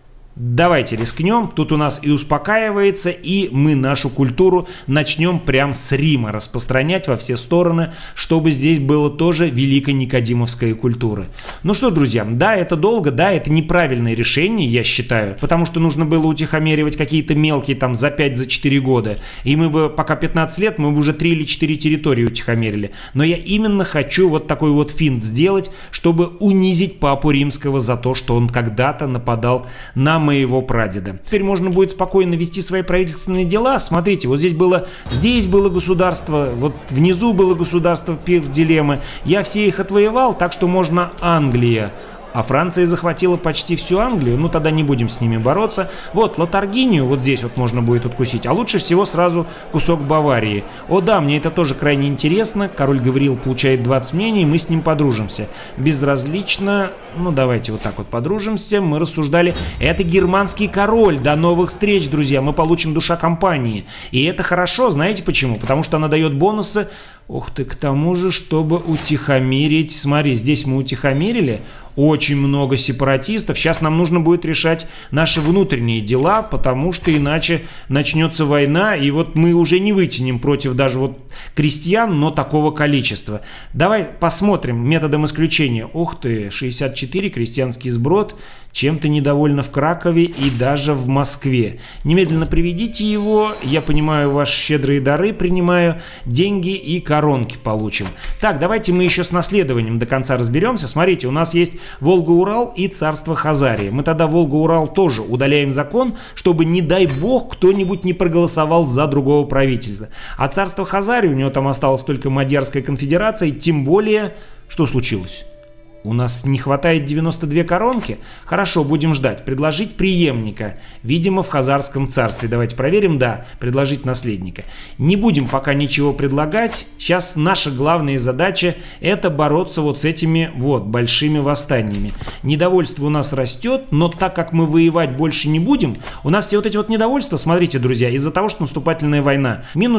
Давайте рискнем, тут у нас и успокаивается, и мы нашу культуру начнем прям с Рима распространять во все стороны, чтобы здесь было тоже великая никодимовская культура. Ну что, друзья, да, это долго, да, это неправильное решение, я считаю, потому что нужно было утихомиривать какие-то мелкие там за 5-4 года, и мы бы пока 15 лет, мы бы уже 3 или 4 территории утихомирили. Но я именно хочу вот такой вот финт сделать, чтобы унизить папу римского за то, что он когда-то нападал на моего прадеда. Теперь можно будет спокойно вести свои правительственные дела. Смотрите, вот здесь было государство, вот внизу было государство Пир-Дилеммы. Я все их отвоевал, так что можно Англия. А Франция захватила почти всю Англию, ну тогда не будем с ними бороться. Вот, Лотарингию вот здесь вот можно будет откусить, а лучше всего сразу кусок Баварии. О да, мне это тоже крайне интересно. Король Гавриил получает 20 мнений, мы с ним подружимся. Безразлично, ну давайте вот так вот подружимся. Мы рассуждали, это германский король, до новых встреч, друзья, мы получим душа компании. И это хорошо, знаете почему? Потому что она дает бонусы. Ух ты, к тому же, чтобы утихомирить. Смотри, здесь мы утихомирили. Очень много сепаратистов. Сейчас нам нужно будет решать наши внутренние дела, потому что иначе начнется война, и вот мы уже не вытянем против даже вот крестьян, но такого количества. Давай посмотрим методом исключения. Ух ты, 64, крестьянский сброд. Чем-то недовольно в Кракове и даже в Москве. Немедленно приведите его. Я понимаю, ваши щедрые дары принимаю. Деньги и коронки получим. Так, давайте мы еще с наследованием до конца разберемся. Смотрите, у нас есть Волга-Урал и царство Хазария. Мы тогда Волга-Урал тоже удаляем закон, чтобы, не дай бог, кто-нибудь не проголосовал за другого правительства. А царство Хазария, у него там осталась только Мадьярская конфедерация, и тем более, что случилось? У нас не хватает 92 коронки? Хорошо, будем ждать. Предложить преемника. Видимо, в Хазарском царстве. Давайте проверим. Да, предложить наследника. Не будем пока ничего предлагать. Сейчас наша главная задача — это бороться вот с этими вот большими восстаниями. Недовольство у нас растет, но так как мы воевать больше не будем, у нас все вот эти вот недовольства, смотрите, друзья, из-за того, что наступательная война. Минус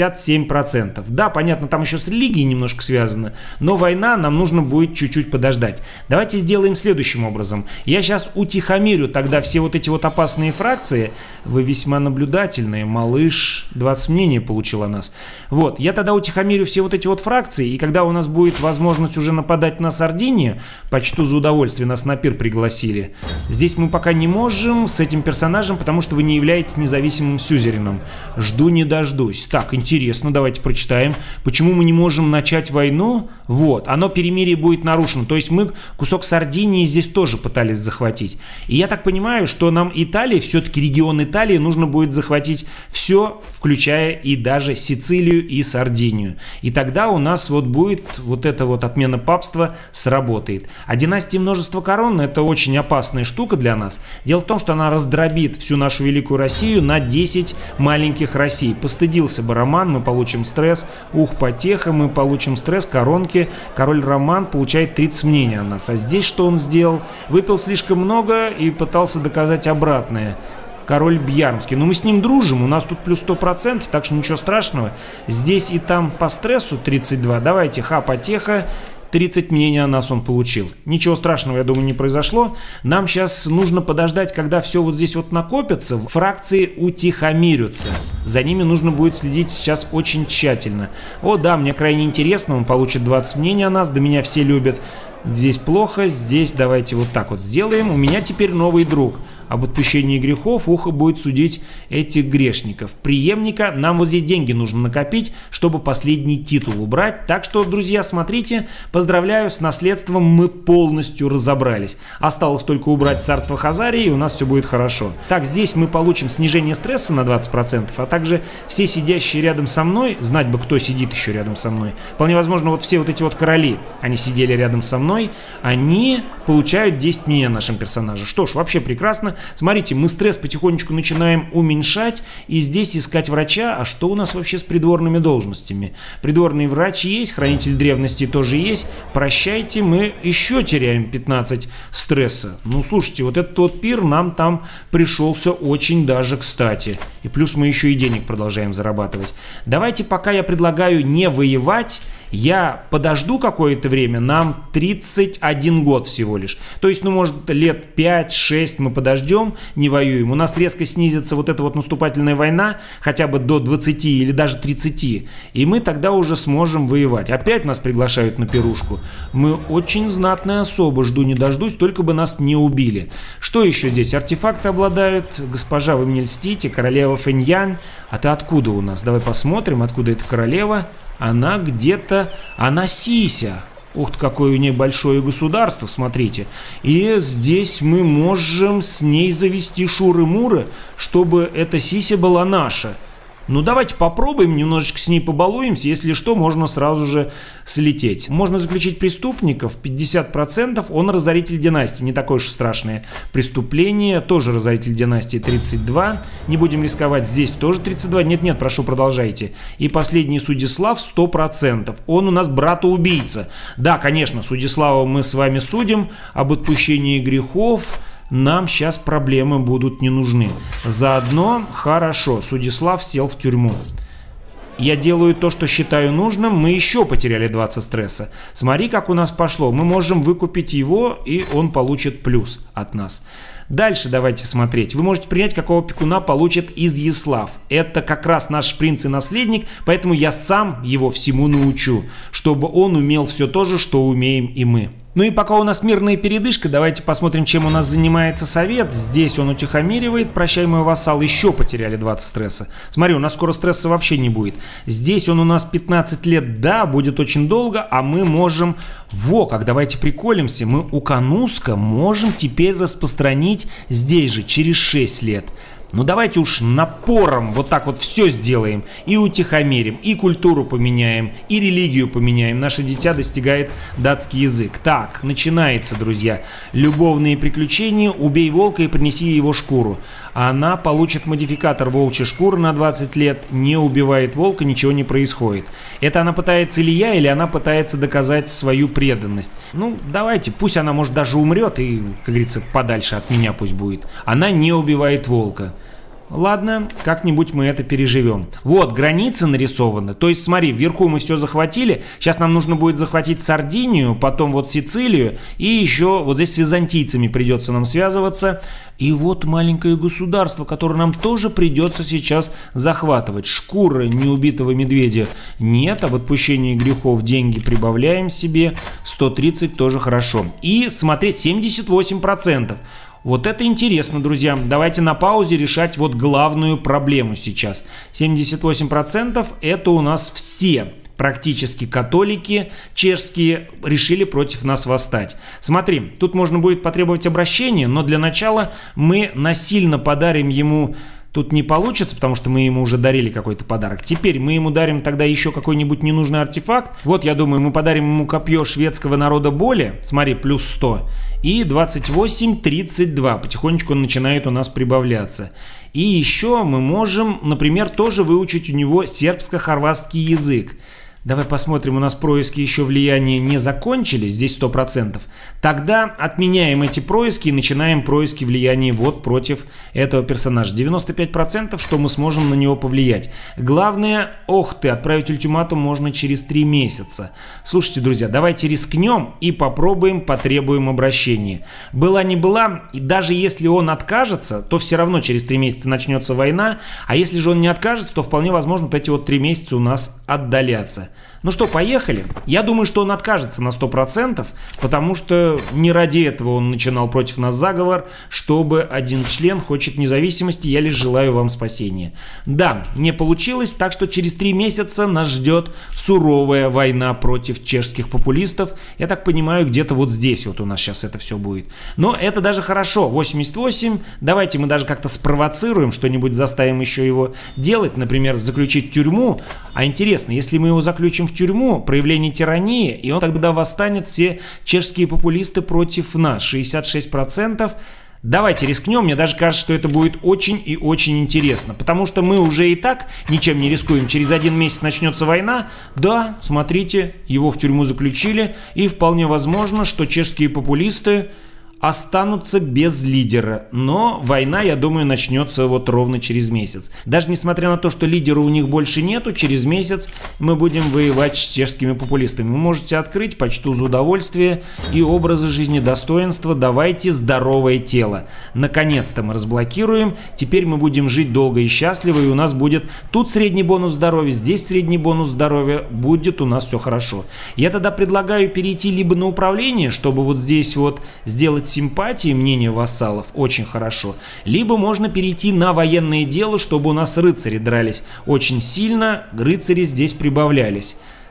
67%. Да, понятно, там еще с религией немножко связано, но война нам нужно будет чуть-чуть подождать. Давайте сделаем следующим образом. Я сейчас утихомирю тогда все вот эти вот опасные фракции. Вы весьма наблюдательные. Малыш 20 мнений получил о нас. Вот, я тогда утихомирю все вот эти вот фракции, и когда у нас будет возможность уже нападать на Сардинию, почту за удовольствие, нас на пир пригласили. Здесь мы пока не можем с этим персонажем, потому что вы не являетесь независимым сюзереном. Жду не дождусь. Так, интересно, давайте прочитаем. Почему мы не можем начать войну? Вот, оно перемирие будет нарушено. То есть мы кусок Сардинии здесь тоже пытались захватить. И я так понимаю, что нам Италия, все-таки регион Италии, нужно будет захватить все, включая и даже Сицилию и Сардинию. И тогда у нас вот будет вот эта вот отмена папства сработает. А династия множества корон — это очень опасная штука для нас. Дело в том, что она раздробит всю нашу великую Россию на 10 маленьких Россий. Постыдился бы Роман, мы получим стресс. Ух, потеха, мы получим стресс, коронки. Король Роман получает 30 мнений о нас. А здесь что он сделал? Выпил слишком много и пытался доказать обратное. Король Бьярмский. Но мы с ним дружим, у нас тут плюс 100%, так что ничего страшного. Здесь и там по стрессу 32. Давайте, потеха. 30 мнений о нас он получил. Ничего страшного, я думаю, не произошло. Нам сейчас нужно подождать, когда все вот здесь вот накопится. Фракции утихомирятся. За ними нужно будет следить сейчас очень тщательно. О да, мне крайне интересно, он получит 20 мнений о нас, да меня все любят. Здесь плохо, здесь давайте вот так вот сделаем. У меня теперь новый друг. Об отпущении грехов ухо будет судить этих грешников. Преемника нам вот здесь деньги нужно накопить, чтобы последний титул убрать. Так что, друзья, смотрите, поздравляю, с наследством мы полностью разобрались. Осталось только убрать царство Хазарии, и у нас все будет хорошо. Так, здесь мы получим снижение стресса на 20%, а также все сидящие рядом со мной, знать бы, кто сидит еще рядом со мной. Вполне возможно, вот все вот эти вот короли, они сидели рядом со мной, они получают 10 мнений нашим персонажам. Что ж, вообще прекрасно. Смотрите, мы стресс потихонечку начинаем уменьшать, и здесь искать врача. А что у нас вообще с придворными должностями? Придворный врач есть, хранитель древности тоже есть. Прощайте, мы еще теряем 15 стресса. Ну, слушайте, вот этот вот пир нам там пришелся очень даже кстати. И плюс мы еще и денег продолжаем зарабатывать. Давайте пока я предлагаю не воевать. Я подожду какое-то время, нам 31 год всего лишь. То есть, ну, может, лет 5-6 мы подождем, не воюем. У нас резко снизится вот эта вот наступательная война, хотя бы до 20 или даже 30. И мы тогда уже сможем воевать. Опять нас приглашают на пирушку. Мы очень знатные особы, жду не дождусь, только бы нас не убили. Что еще здесь? Артефакты обладают. Госпожа, вы мне льстите, королева Фэньянь. А ты откуда у нас? Давай посмотрим, откуда эта королева. Она где-то... Она Сися. Ух ты, какое у нее большое государство, смотрите. И здесь мы можем с ней завести шуры-муры, чтобы эта сися была наша. Ну, давайте попробуем, немножечко с ней побалуемся. Если что, можно сразу же слететь. Можно заключить преступников 50%. Он разоритель династии. Не такое уж страшное преступление. Тоже разоритель династии 32. Не будем рисковать. Здесь тоже 32. Нет-нет, прошу, продолжайте. И последний Судислав 100%. Он у нас брата-убийца. Да, конечно, Судислава мы с вами судим об отпущении грехов. Нам сейчас проблемы будут не нужны. Заодно, хорошо, Судислав сел в тюрьму. Я делаю то, что считаю нужным. Мы еще потеряли 20 стресса. Смотри, как у нас пошло. Мы можем выкупить его, и он получит плюс от нас. Дальше давайте смотреть. Вы можете принять, какого опекуна получит Изяслав. Это как раз наш принц и наследник, поэтому я сам его всему научу, чтобы он умел все то же, что умеем и мы. Ну и пока у нас мирная передышка, давайте посмотрим, чем у нас занимается совет. Здесь он утихомиривает. Прощай, мой вассал, еще потеряли 20 стресса. Смотри, у нас скоро стресса вообще не будет. Здесь он у нас 15 лет, да, будет очень долго, а мы можем... Во, как давайте приколимся, мы у Кануска можем теперь распространить здесь же, через 6 лет. Ну давайте уж напором вот так вот все сделаем. И утихомирим, и культуру поменяем, и религию поменяем. Наше дитя достигает датский язык. Так, начинается, друзья. Любовные приключения. Убей волка и принеси его шкуру. Она получит модификатор волчьей шкуры на 20 лет. Не убивает волка, ничего не происходит. Это она пытается или я, или она пытается доказать свою преданность. Ну, давайте, пусть она, может, даже умрет и, как говорится, подальше от меня пусть будет. Она не убивает волка. Ладно, как-нибудь мы это переживем. Вот, границы нарисованы. То есть, смотри, вверху мы все захватили. Сейчас нам нужно будет захватить Сардинию, потом вот Сицилию. И еще вот здесь с византийцами придется нам связываться. И вот маленькое государство, которое нам тоже придется сейчас захватывать. Шкура неубитого медведя нет, об отпущении грехов деньги прибавляем себе. 130 тоже хорошо. И смотреть 78%. Вот это интересно, друзья. Давайте на паузе решать вот главную проблему сейчас. 78% это у нас все практически католики чешские решили против нас восстать. Смотри, тут можно будет потребовать обращения, но для начала мы насильно подарим ему... Тут не получится, потому что мы ему уже дарили какой-то подарок. Теперь мы ему дарим тогда еще какой-нибудь ненужный артефакт. Вот, я думаю, мы подарим ему копье шведского народа боли. Смотри, плюс 100. И 28, 32. Потихонечку он начинает у нас прибавляться. И еще мы можем, например, тоже выучить у него сербско-хорватский язык. Давай посмотрим, у нас происки еще влияния не закончились, здесь 100%. Тогда отменяем эти происки и начинаем происки влияния вот против этого персонажа. 95%, что мы сможем на него повлиять. Главное, ох ты, отправить ультиматум можно через 3 месяца. Слушайте, друзья, давайте рискнем и попробуем, потребуем обращения. Была не была, и даже если он откажется, то все равно через 3 месяца начнется война. А если же он не откажется, то вполне возможно вот эти вот 3 месяца у нас отдалятся. Ну что, поехали? Я думаю, что он откажется на 100%, потому что не ради этого он начинал против нас заговор, чтобы один член хочет независимости, я лишь желаю вам спасения. Да, не получилось, так что через 3 месяца нас ждет суровая война против чешских популистов. Я так понимаю, где-то вот здесь вот у нас сейчас это все будет. Но это даже хорошо, 88, давайте мы даже как-то спровоцируем, что-нибудь заставим еще его делать, например, заключить тюрьму. А интересно, если мы его заключим в тюрьму, проявление тирании, и он тогда восстанет все чешские популисты против нас, 66%. Давайте рискнем, мне даже кажется, что это будет очень и очень интересно, потому что мы уже и так ничем не рискуем, через 1 месяц начнется война, да, смотрите, его в тюрьму заключили, и вполне возможно, что чешские популисты останутся без лидера, но война, я думаю, начнется вот ровно через месяц. Даже несмотря на то, что лидера у них больше нету, через месяц мы будем воевать с чешскими популистами. Вы можете открыть, почту за удовольствие и образы жизни, достоинства. Давайте здоровое тело. Наконец-то мы разблокируем. Теперь мы будем жить долго и счастливо, и у нас будет тут средний бонус здоровья, здесь средний бонус здоровья, будет у нас все хорошо. Я тогда предлагаю перейти либо на управление, чтобы вот здесь вот сделать симпатии, мнение вассалов, очень хорошо. Либо можно перейти на военное дело, чтобы у нас рыцари дрались очень сильно, рыцари здесь прибавлялись.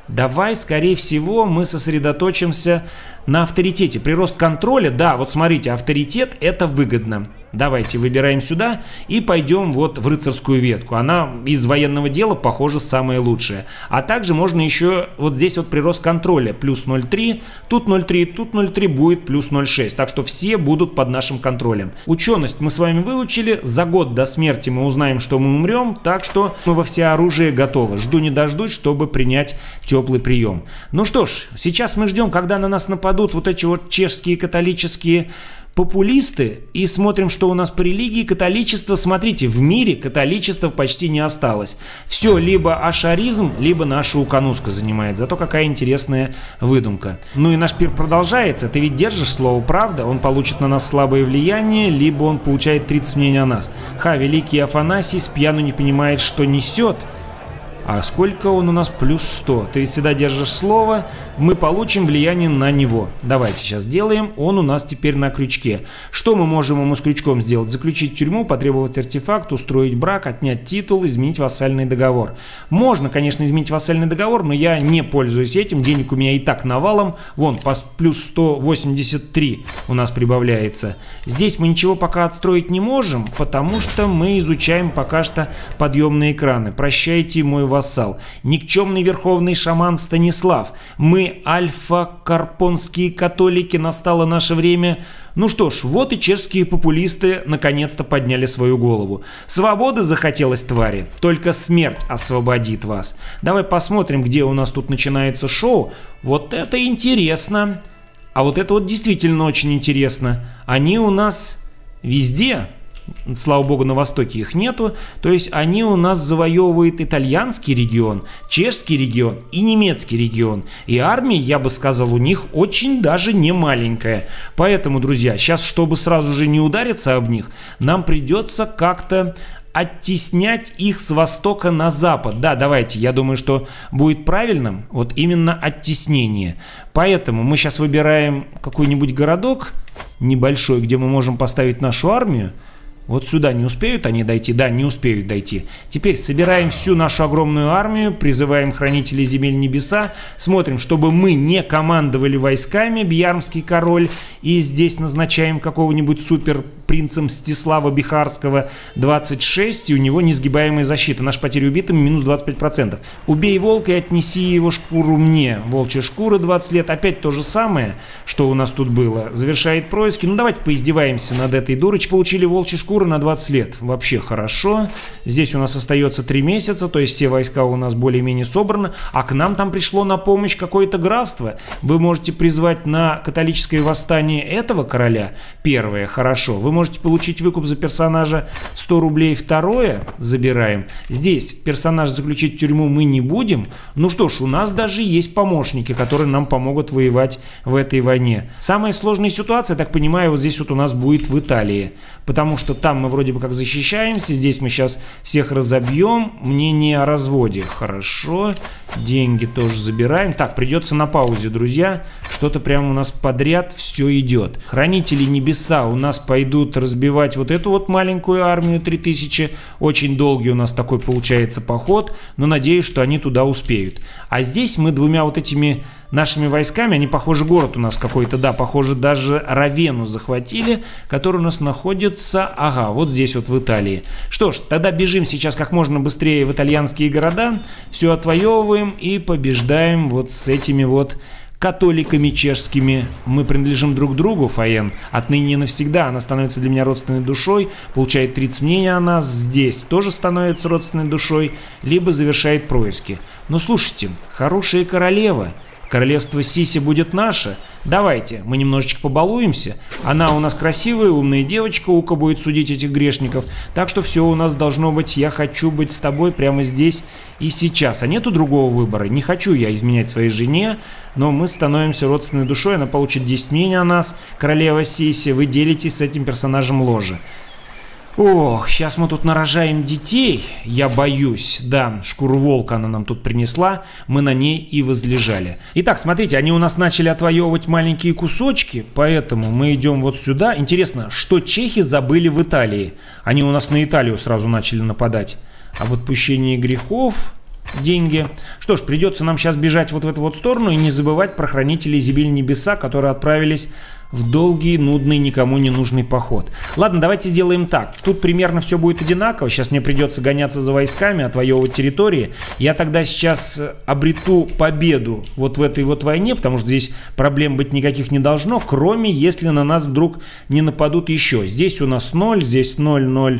Давай, скорее всего, мы сосредоточимся на авторитете. Прирост контроля, да, вот смотрите, авторитет – это выгодно. Давайте выбираем сюда и пойдем вот в рыцарскую ветку. Она из военного дела, похоже, самая лучшая. А также можно еще вот здесь вот прирост контроля. Плюс 0,3, тут 0,3, тут 0,3 будет плюс 0,6. Так что все будут под нашим контролем. Ученость мы с вами выучили. За год до смерти мы узнаем, что мы умрем. Так что мы во всеоружие готовы. Жду не дождусь, чтобы принять теплый прием. Ну что ж, сейчас мы ждем, когда на нас нападут вот эти вот чешские католические популисты, и смотрим, что у нас по религии. Католичество, смотрите, в мире католичества почти не осталось. Все либо ашаризм, либо наша укануска занимает. Зато какая интересная выдумка. Ну и наш пир продолжается. Ты ведь держишь слово «правда», он получит на нас слабое влияние, либо он получает 30 мнений о нас. Великий Афанасий с пьяну не понимает, что несет. А сколько он у нас? Плюс 100. Ты ведь всегда держишь слово, мы получим влияние на него. Давайте сейчас сделаем. Он у нас теперь на крючке. Что мы можем ему с крючком сделать? Заключить тюрьму, потребовать артефакт, устроить брак, отнять титул, изменить вассальный договор. Можно, конечно, изменить вассальный договор, но я не пользуюсь этим. Денег у меня и так навалом. Вон, плюс 183 у нас прибавляется. Здесь мы ничего пока отстроить не можем, потому что мы изучаем пока что подъемные краны. Прощайте, мой вассал. Никчемный верховный шаман Станислав. Мы альфа-карпонские католики, настало наше время. Ну что ж, вот и чешские популисты наконец-то подняли свою голову. Свободы захотелось, твари. Только смерть освободит вас. Давай посмотрим, где у нас тут начинается шоу. Вот это интересно. А вот это вот действительно очень интересно. Они у нас везде. Слава богу, на востоке их нету. То есть они у нас завоевывают итальянский регион, чешский регион и немецкий регион. И армия, я бы сказал, у них очень даже не маленькая. Поэтому, друзья, сейчас, чтобы сразу же не удариться об них, нам придется как-то оттеснять их с востока на запад. Да, давайте, я думаю, что будет правильным вот именно оттеснение. Поэтому мы сейчас выбираем какой-нибудь городок небольшой, где мы можем поставить нашу армию. Вот сюда не успеют они дойти? Да, не успеют дойти. Теперь собираем всю нашу огромную армию, призываем хранителей земель небеса, смотрим, чтобы мы не командовали войсками, Бьярмский король, и здесь назначаем какого-нибудь супер принца Мстислава Бихарского 26, и у него несгибаемая защита. Наш потери убитым минус 25%. Убей волка и отнеси его шкуру мне. Волчья шкура 20 лет. Опять то же самое, что у нас тут было. Завершает происки. Ну давайте поиздеваемся над этой дурочкой. Получили волчьи шкуры на 20 лет. Вообще хорошо. Здесь у нас остается 3 месяца, то есть все войска у нас более-менее собраны. А к нам там пришло на помощь какое-то графство. Вы можете призвать на католическое восстание этого короля. Первое, хорошо. Вы можете получить выкуп за персонажа 100 рублей. Второе, забираем. Здесь персонаж заключить в тюрьму мы не будем. Ну что ж, у нас даже есть помощники, которые нам помогут воевать в этой войне. Самая сложная ситуация, я так понимаю, вот здесь вот у нас будет в Италии. Потому что там мы вроде бы как защищаемся. Здесь мы сейчас всех разобьем. Мнение о разводе. Хорошо. Деньги тоже забираем. Так, придется на паузе, друзья. Что-то прямо у нас подряд все идет. Хранители небеса у нас пойдут разбивать вот эту вот маленькую армию 3000. Очень долгий у нас такой получается поход. Но надеюсь, что они туда успеют. А здесь мы двумя вот этими нашими войсками, они, похоже, город у нас какой-то, да, похоже, даже Равенну захватили, который у нас находится, ага, вот здесь вот в Италии. Что ж, тогда бежим сейчас как можно быстрее в итальянские города, все отвоевываем и побеждаем вот с этими вот католиками чешскими. Мы принадлежим друг другу, Фаен. Отныне и навсегда она становится для меня родственной душой, получает 30 мнений о нас, здесь тоже становится родственной душой, либо завершает происки. Но слушайте, хорошая королева. Королевство Сиси будет наше. Давайте, мы немножечко побалуемся. Она у нас красивая, умная девочка, Ука будет судить этих грешников. Так что все у нас должно быть, я хочу быть с тобой прямо здесь и сейчас. А нету другого выбора. Не хочу я изменять своей жене, но мы становимся родственной душой. Она получит 10 мнений о нас. Королева Сиси, вы делитесь с этим персонажем ложи. Ох, сейчас мы тут нарожаем детей, я боюсь. Да, шкуру волка она нам тут принесла, мы на ней и возлежали. Итак, смотрите, они у нас начали отвоевывать маленькие кусочки, поэтому мы идем вот сюда. Интересно, что чехи забыли в Италии? Они у нас на Италию сразу начали нападать. Об отпущении грехов, деньги. Что ж, придется нам сейчас бежать вот в эту вот сторону и не забывать про хранителей земель небеса, которые отправились в долгий, нудный, никому не нужный поход. Ладно, давайте сделаем так. Тут примерно все будет одинаково. Сейчас мне придется гоняться за войсками, отвоевывать территории. Я тогда сейчас обрету победу вот в этой вот войне, потому что здесь проблем быть никаких не должно, кроме если на нас вдруг не нападут еще. Здесь у нас 0, здесь 0, 0.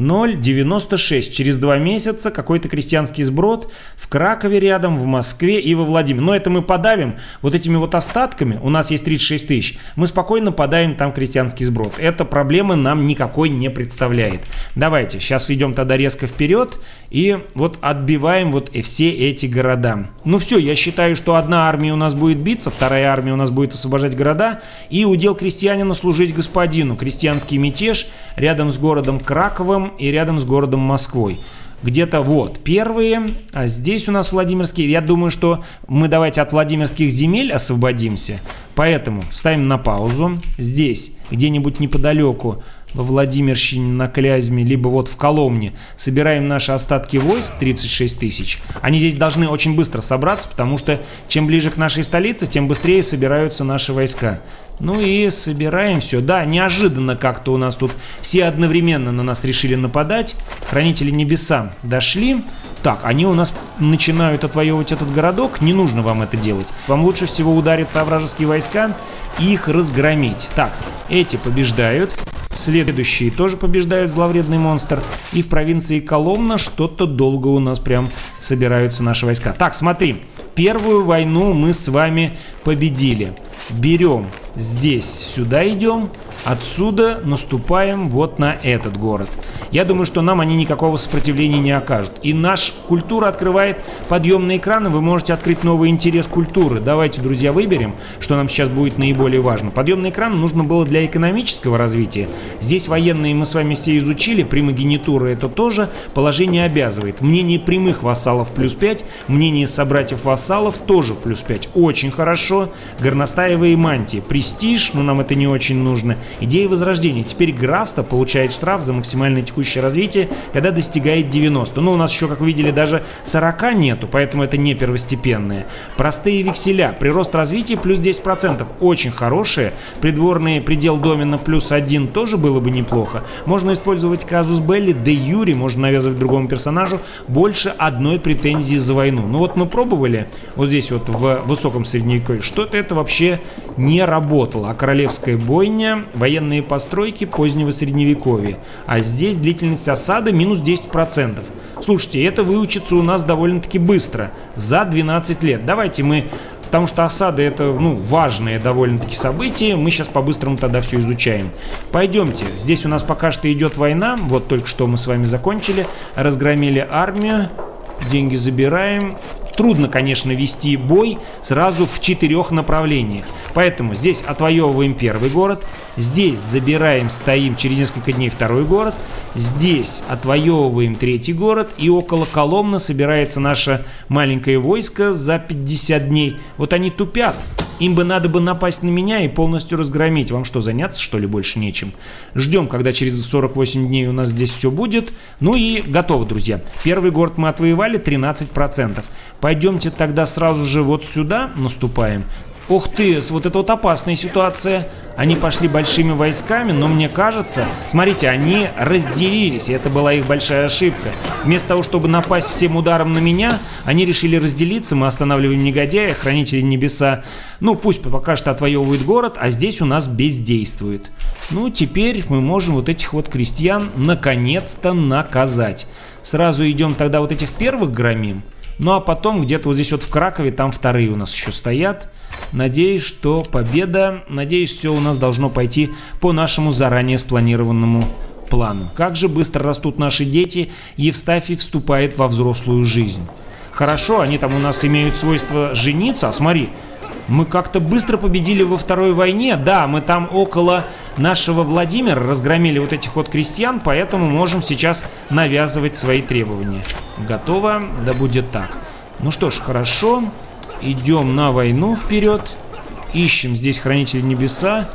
0,96. Через 2 месяца какой-то крестьянский сброд в Кракове рядом, в Москве и во Владимире. Но это мы подавим вот этими вот остатками. У нас есть 36 тысяч. Мы спокойно подавим там крестьянский сброд. Это проблемы нам никакой не представляет. Давайте, сейчас идем тогда резко вперед и вот отбиваем вот все эти города. Ну все, я считаю, что одна армия у нас будет биться, вторая армия у нас будет освобождать города. И удел крестьянина служить господину. Крестьянский мятеж рядом с городом Краковым и рядом с городом Москвой. Где-то вот первые, а здесь у нас Владимирские. Я думаю, что мы давайте от Владимирских земель освободимся. Поэтому ставим на паузу. Здесь где-нибудь неподалеку во Владимирщине на Клязьме, либо вот в Коломне собираем наши остатки войск, 36 тысяч. Они здесь должны очень быстро собраться, потому что чем ближе к нашей столице, тем быстрее собираются наши войска. Ну и собираем все. Да, неожиданно как-то у нас тут все одновременно на нас решили нападать. Хранители небеса дошли. Так, они у нас начинают отвоевывать этот городок. Не нужно вам это делать. Вам лучше всего удариться о вражеские войска и их разгромить. Так, эти побеждают. Следующие тоже побеждают, зловредный монстр. И в провинции Коломна что-то долго у нас прям собираются наши войска. Так, смотри. Первую войну мы с вами победили. Берем здесь, сюда идем. Отсюда наступаем вот на этот город. Я думаю, что нам они никакого сопротивления не окажут. И наша культура открывает подъемные экраны. Вы можете открыть новый интерес культуры. Давайте, друзья, выберем, что нам сейчас будет наиболее важно. Подъемный экран нужно было для экономического развития. Здесь военные мы с вами все изучили. Примогенитура это тоже. Положение обязывает. Мнение прямых вассалов +5. Мнение собратьев-вассалов тоже +5. Очень хорошо. Горностаевые мантии. Престиж, но нам это не очень нужно. Идея возрождения. Теперь графство получает штраф за максимальное текущее развитие, когда достигает 90. Ну, у нас еще, как вы видели, даже 40 нету, поэтому это не первостепенные. Простые векселя. Прирост развития +10%. Очень хорошие. Придворный предел домена +1 тоже было бы неплохо. Можно использовать казус белли, де юри, можно навязывать другому персонажу больше одной претензии за войну. Ну вот мы пробовали вот здесь вот в высоком средневековье. Что-то это вообще не работало. А королевская бойня, военные постройки позднего средневековья. А здесь длительность осады -10%. Слушайте, это выучится у нас довольно-таки быстро. За 12 лет. Давайте мы... Потому что осады это, важное довольно-таки событие. Мы сейчас по-быстрому тогда все изучаем. Пойдемте. Здесь у нас пока что идет война. Вот только что мы с вами закончили. Разгромили армию. Деньги забираем. Трудно, конечно, вести бой сразу в 4 направлениях. Поэтому здесь отвоевываем первый город. Здесь забираем, стоим через несколько дней второй город. Здесь отвоевываем третий город. И около Коломны собирается наше маленькое войско за 50 дней. Вот они тупят. Им бы надо бы напасть на меня и полностью разгромить. Вам что, заняться, что ли, больше нечем? Ждем, когда через 48 дней у нас здесь все будет. Ну и готово, друзья. Первый город мы отвоевали, 13%. Пойдемте тогда сразу же вот сюда наступаем. Ух ты, вот это вот опасная ситуация. Они пошли большими войсками, но мне кажется, смотрите, они разделились, и это была их большая ошибка. Вместо того, чтобы напасть всем ударом на меня, они решили разделиться, мы останавливаем негодяя, хранители небеса. Ну, пусть пока что отвоевывает город, а здесь у нас бездействует. Ну, теперь мы можем вот этих вот крестьян наконец-то наказать. Сразу идем тогда вот этих первых громим. Ну а потом где-то вот здесь вот в Кракове, там вторые у нас еще стоят. Надеюсь, что победа, надеюсь, все у нас должно пойти по нашему заранее спланированному плану. Как же быстро растут наши дети, Евстафий вступает во взрослую жизнь. Хорошо, они там у нас имеют свойство жениться, а смотри, мы как-то быстро победили во второй войне. Да, мы там около нашего Владимира разгромили вот этих вот крестьян, поэтому можем сейчас навязывать свои требования. Готово? Да будет так. Ну что ж, хорошо. Идем на войну вперед. Ищем здесь хранителей небеса.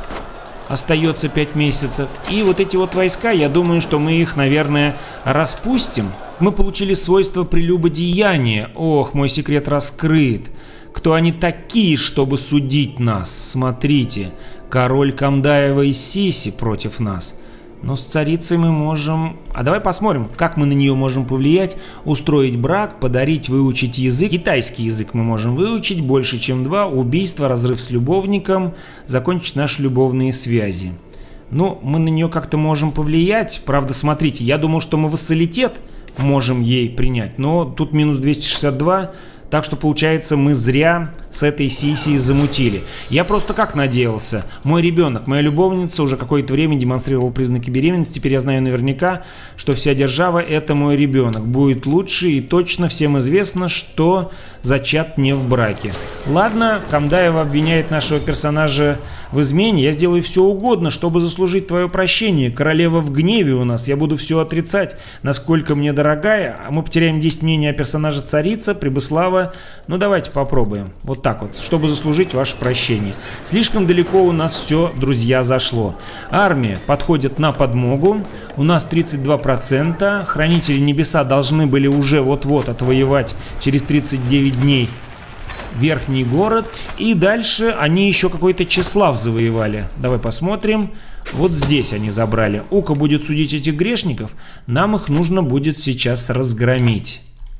Остается 5 месяцев. И вот эти вот войска, я думаю, что мы их, наверное, распустим. Мы получили свойство прелюбодеяния. Ох, мой секрет раскрыт. Кто они такие, чтобы судить нас? Смотрите, король Камдаева и Сиси против нас. Но с царицей мы можем... А давай посмотрим, как мы на нее можем повлиять, устроить брак, подарить, выучить язык. Китайский язык мы можем выучить, больше чем 2, убийство, разрыв с любовником, закончить наши любовные связи. Ну, мы на нее как-то можем повлиять. Правда, смотрите, я думал, что мы вассалитет можем ей принять, но тут минус 262, так что получается мы зря с этой Сисией замутили. Я просто как надеялся, мой ребенок, моя любовница уже какое-то время демонстрировала признаки беременности, теперь я знаю наверняка, что вся держава это мой ребенок, будет лучше и точно всем известно, что зачат не в браке. Ладно, Камдаева обвиняет нашего персонажа в измене, я сделаю все угодно, чтобы заслужить твое прощение. Королева в гневе у нас, я буду все отрицать, насколько мне дорогая. Мы потеряем 10 мнений о персонаже царица, Прибыслава. Ну давайте попробуем. Вот так вот, чтобы заслужить ваше прощение. Слишком далеко у нас все, друзья, зашло. Армия подходит на подмогу. У нас 32%. Хранители небеса должны были уже вот-вот отвоевать через 39 дней верхний город. И дальше они еще какой-то Числав завоевали. Давай посмотрим. Вот здесь они забрали. Ука будет судить этих грешников. Нам их нужно будет сейчас разгромить.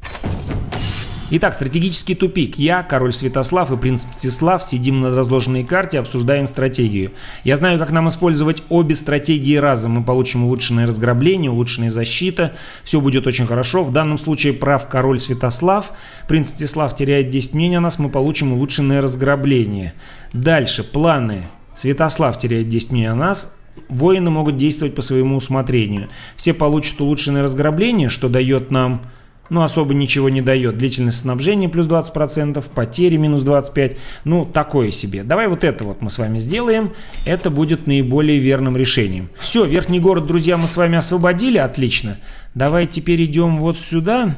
Итак, стратегический тупик. Я, король Святослав и принц Мстислав сидим на разложенной карте, обсуждаем стратегию. Я знаю, как нам использовать обе стратегии разом. Мы получим улучшенное разграбление, улучшенная защита. Все будет очень хорошо. В данном случае прав король Святослав. Принц Мстислав теряет 10 мнений о нас. Мы получим улучшенное разграбление. Дальше. Планы. Святослав теряет 10 мнений о нас. Воины могут действовать по своему усмотрению. Все получат улучшенное разграбление, что дает нам... Ну, особо ничего не дает. Длительность снабжения плюс 20%, потери минус 25%. Ну, такое себе. Давай вот это вот мы с вами сделаем. Это будет наиболее верным решением. Все, верхний город, друзья, мы с вами освободили. Отлично. Давай теперь идем вот сюда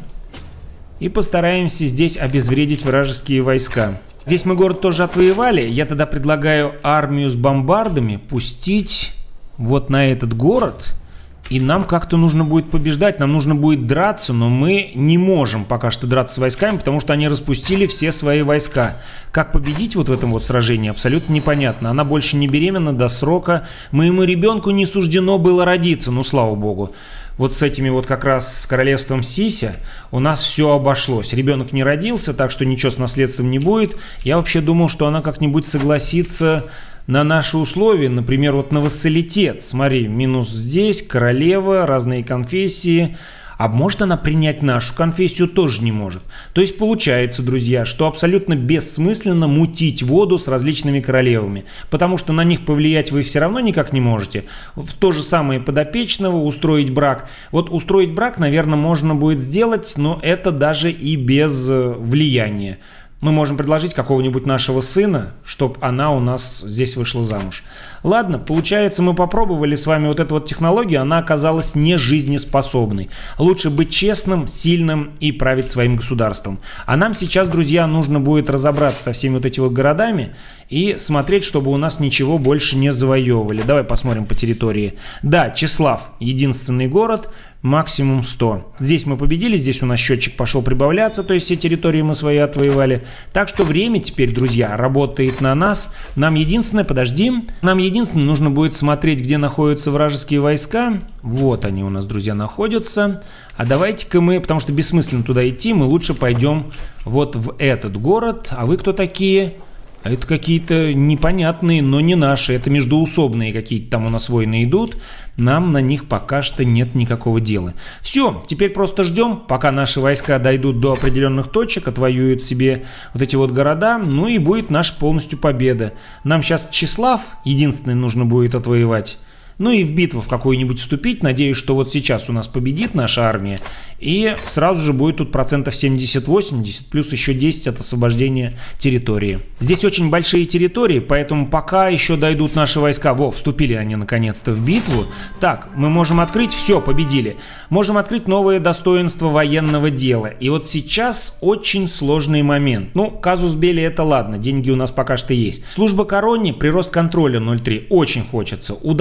и постараемся здесь обезвредить вражеские войска. Здесь мы город тоже отвоевали. Я тогда предлагаю армию с бомбардами пустить вот на этот город. И нам как-то нужно будет побеждать, нам нужно будет драться, но мы не можем пока что драться с войсками, потому что они распустили все свои войска. Как победить вот в этом вот сражении, абсолютно непонятно. Она больше не беременна до срока, моему ребенку не суждено было родиться, ну слава богу. Вот с этими вот как раз с королевством Сися у нас все обошлось. Ребенок не родился, так что ничего с наследством не будет. Я вообще думал, что она как-нибудь согласится на наши условия, например, вот на вассалитет. Смотри, минус здесь, королева, разные конфессии. А может она принять нашу конфессию? Тоже не может. То есть получается, друзья, что абсолютно бессмысленно мутить воду с различными королевами. Потому что на них повлиять вы все равно никак не можете. В то же самое подопечного устроить брак. Вот устроить брак, наверное, можно будет сделать, но это даже и без влияния. Мы можем предложить какого-нибудь нашего сына, чтобы она у нас здесь вышла замуж. Ладно, получается, мы попробовали с вами вот эту вот технологию, она оказалась не жизнеспособной. Лучше быть честным, сильным и править своим государством. А нам сейчас, друзья, нужно будет разобраться со всеми вот этими вот городами и смотреть, чтобы у нас ничего больше не завоевывали. Давай посмотрим по территории. Да, Числав, единственный город, максимум 100. Здесь мы победили, здесь у нас счетчик пошел прибавляться, то есть все территории мы свои отвоевали. Так что время теперь, друзья, работает на нас. Нам единственное, нам единственное нужно будет смотреть, где находятся вражеские войска. Вот они у нас, друзья, находятся. А давайте-ка мы, потому что бессмысленно туда идти, мы лучше пойдем вот в этот город. А вы кто такие? А это какие-то непонятные, но не наши. Это междоусобные какие-то там у нас войны идут. Нам на них пока что нет никакого дела. Все, теперь просто ждем, пока наши войска дойдут до определенных точек, отвоюют себе вот эти вот города. Ну и будет наша полностью победа. Нам сейчас Числав единственный нужно будет отвоевать. Ну и в битву в какую-нибудь вступить. Надеюсь, что вот сейчас у нас победит наша армия. И сразу же будет тут процентов 70-80, плюс еще 10 от освобождения территории. Здесь очень большие территории, поэтому пока еще дойдут наши войска. Во, вступили они наконец-то в битву. Так, мы можем открыть, все, победили. Можем открыть новое достоинство военного дела. И вот сейчас очень сложный момент. Ну, казус белли это ладно, деньги у нас пока что есть. Служба короне, прирост контроля 0,3, очень хочется. Удалой ли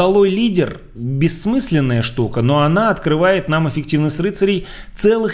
лидер бессмысленная штука, но она открывает нам эффективность рыцарей целых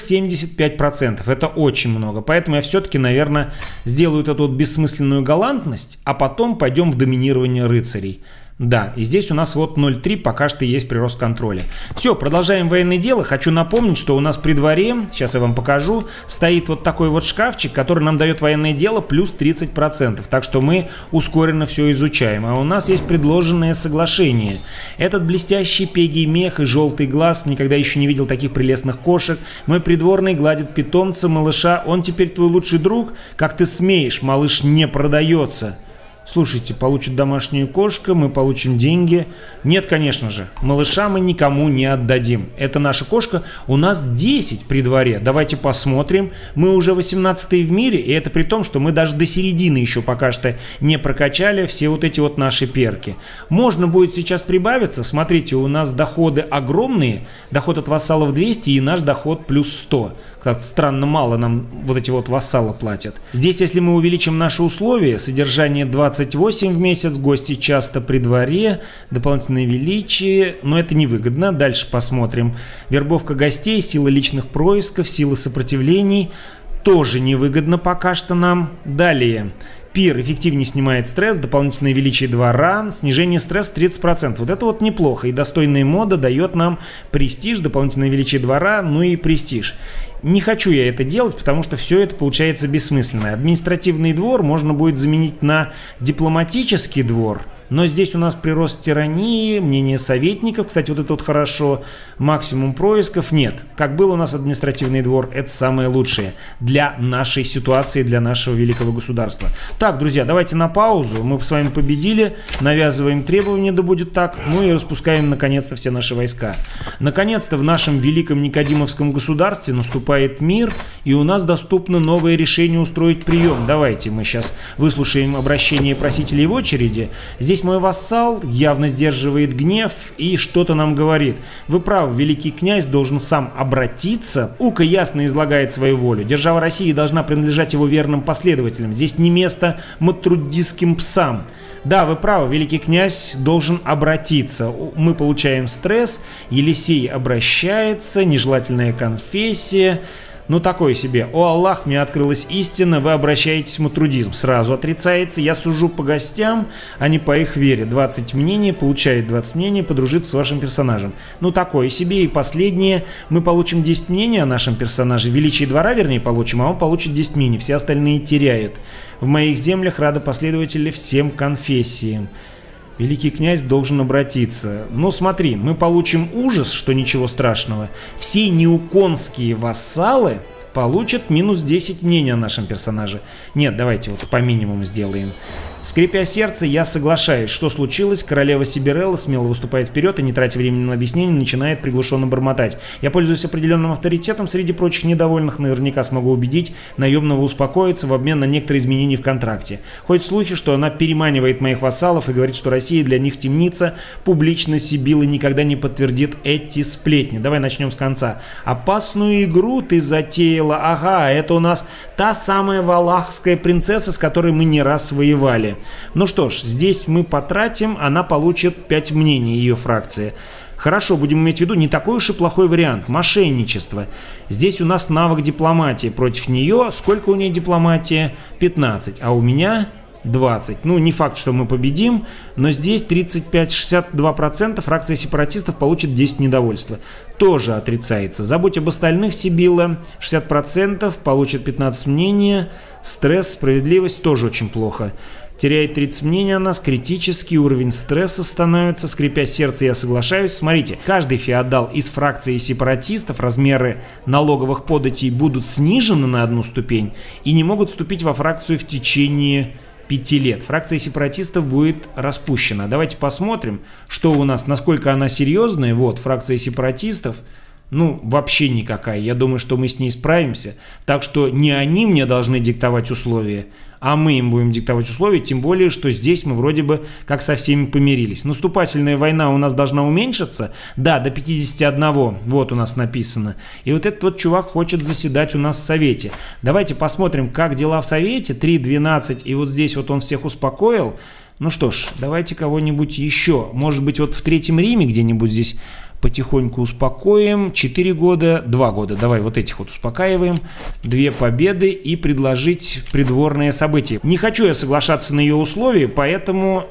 75%. Это очень много. Поэтому я все-таки, наверное, сделаю эту вот бессмысленную галантность, а потом пойдем в доминирование рыцарей. Да, и здесь у нас вот 0,3 пока что есть прирост контроля. Все, продолжаем военное дело. Хочу напомнить, что у нас при дворе, сейчас я вам покажу, стоит вот такой вот шкафчик, который нам дает военное дело плюс 30%. Так что мы ускоренно все изучаем. А у нас есть предложенное соглашение. Этот блестящий пегий мех и желтый глаз, никогда еще не видел таких прелестных кошек. Мой придворный гладит питомца, малыша. Он теперь твой лучший друг? Как ты смеешь, малыш не продается. Слушайте, получит домашняя кошка, мы получим деньги. Нет, конечно же, малыша мы никому не отдадим. Это наша кошка, у нас 10 при дворе. Давайте посмотрим. Мы уже 18-е в мире, и это при том, что мы даже до середины еще пока что не прокачали все вот эти вот наши перки. Можно будет сейчас прибавиться. Смотрите, у нас доходы огромные. Доход от вассалов 200 и наш доход плюс 100. Как странно мало нам вот эти вот вассалы платят. Здесь, если мы увеличим наши условия, содержание 28 в месяц, гости часто при дворе, дополнительное величие, но это невыгодно. Дальше посмотрим. Вербовка гостей, сила личных происков, сила сопротивлений. Тоже невыгодно пока что нам. Далее. Пир эффективнее снимает стресс, дополнительное величие двора, снижение стресса 30%. Вот это вот неплохо. И достойная мода дает нам престиж, дополнительное величие двора, ну и престиж. Не хочу я это делать, потому что все это получается бессмысленно. Административный двор можно будет заменить на дипломатический двор. Но здесь у нас прирост тирании, мнение советников. Кстати, вот это вот хорошо. Максимум происков нет. Как был у нас административный двор, это самое лучшее для нашей ситуации, для нашего великого государства. Так, друзья, давайте на паузу. Мы с вами победили, навязываем требования, да будет так. Ну и распускаем наконец-то все наши войска. Наконец-то в нашем великом Никодимовском государстве наступает мир, и у нас доступно новое решение устроить прием. Давайте мы сейчас выслушаем обращение просителей в очереди. Здесь мой вассал явно сдерживает гнев и что-то нам говорит. Вы правы, великий князь должен сам обратиться. Ука ясно излагает свою волю. Держава России должна принадлежать его верным последователям. Здесь не место матрудистским псам. Да, вы правы, великий князь должен обратиться. Мы получаем стресс, Елисей обращается, нежелательная конфессия. Ну, такое себе. О, Аллах, мне открылась истина, вы обращаетесь в матрудизм. Сразу отрицается. Я сужу по гостям, а не по их вере. 20 мнений, получает 20 мнений, подружиться с вашим персонажем. Ну, такое себе. И последнее. Мы получим 10 мнений о нашем персонаже. Величие двора, вернее, получим, а он получит 10 мнений. Все остальные теряют. В моих землях рады последователи всем конфессиям. Великий князь должен обратиться. Ну смотри, мы получим ужас, что ничего страшного. Все неуконские вассалы получат минус 10 мнений о нашем персонаже. Нет, давайте вот по минимуму сделаем. Скрипя сердце, я соглашаюсь. Что случилось? Королева Сибирелла смело выступает вперед и, не тратя времени на объяснение, начинает приглушенно бормотать. Я пользуюсь определенным авторитетом. Среди прочих недовольных наверняка смогу убедить наемного успокоиться в обмен на некоторые изменения в контракте. Ходят слухи, что она переманивает моих вассалов и говорит, что Россия для них темница. Публично Сибилла никогда не подтвердит эти сплетни. Давай начнем с конца. Опасную игру ты затеяла. Ага, это у нас та самая валахская принцесса, с которой мы не раз воевали. Ну что ж, здесь мы потратим, она получит 5 мнений, ее фракция. Хорошо, будем иметь в виду, не такой уж и плохой вариант. Мошенничество. Здесь у нас навык дипломатии. Против нее, сколько у нее дипломатия? 15, а у меня 20. Ну, не факт, что мы победим, но здесь 35-62% фракция сепаратистов получит 10 недовольства. Тоже отрицается. Забудь об остальных, Сибилла. 60% получит 15 мнений. Стресс, справедливость тоже очень плохо. Теряет 30 мнений о нас, критический уровень стресса становится. Скрипя сердце, я соглашаюсь. Смотрите, каждый феодал из фракции сепаратистов, размеры налоговых податей будут снижены на одну ступень и не могут вступить во фракцию в течение 5 лет. Фракция сепаратистов будет распущена. Давайте посмотрим, что у нас, насколько она серьезная. Вот, фракция сепаратистов. Ну, вообще никакая. Я думаю, что мы с ней справимся. Так что не они мне должны диктовать условия, а мы им будем диктовать условия, тем более, что здесь мы вроде бы как со всеми помирились. Наступательная война у нас должна уменьшиться, да, до 51, вот у нас написано. И вот этот вот чувак хочет заседать у нас в Совете. Давайте посмотрим, как дела в Совете, 3-12, и вот здесь вот он всех успокоил. Ну что ж, давайте кого-нибудь еще. Может быть, вот в Третьем Риме где-нибудь здесь потихоньку успокоим. 4 года, 2 года. Давай вот этих вот успокаиваем. 2 победы и предложить придворные события. Не хочу я соглашаться на ее условия, поэтому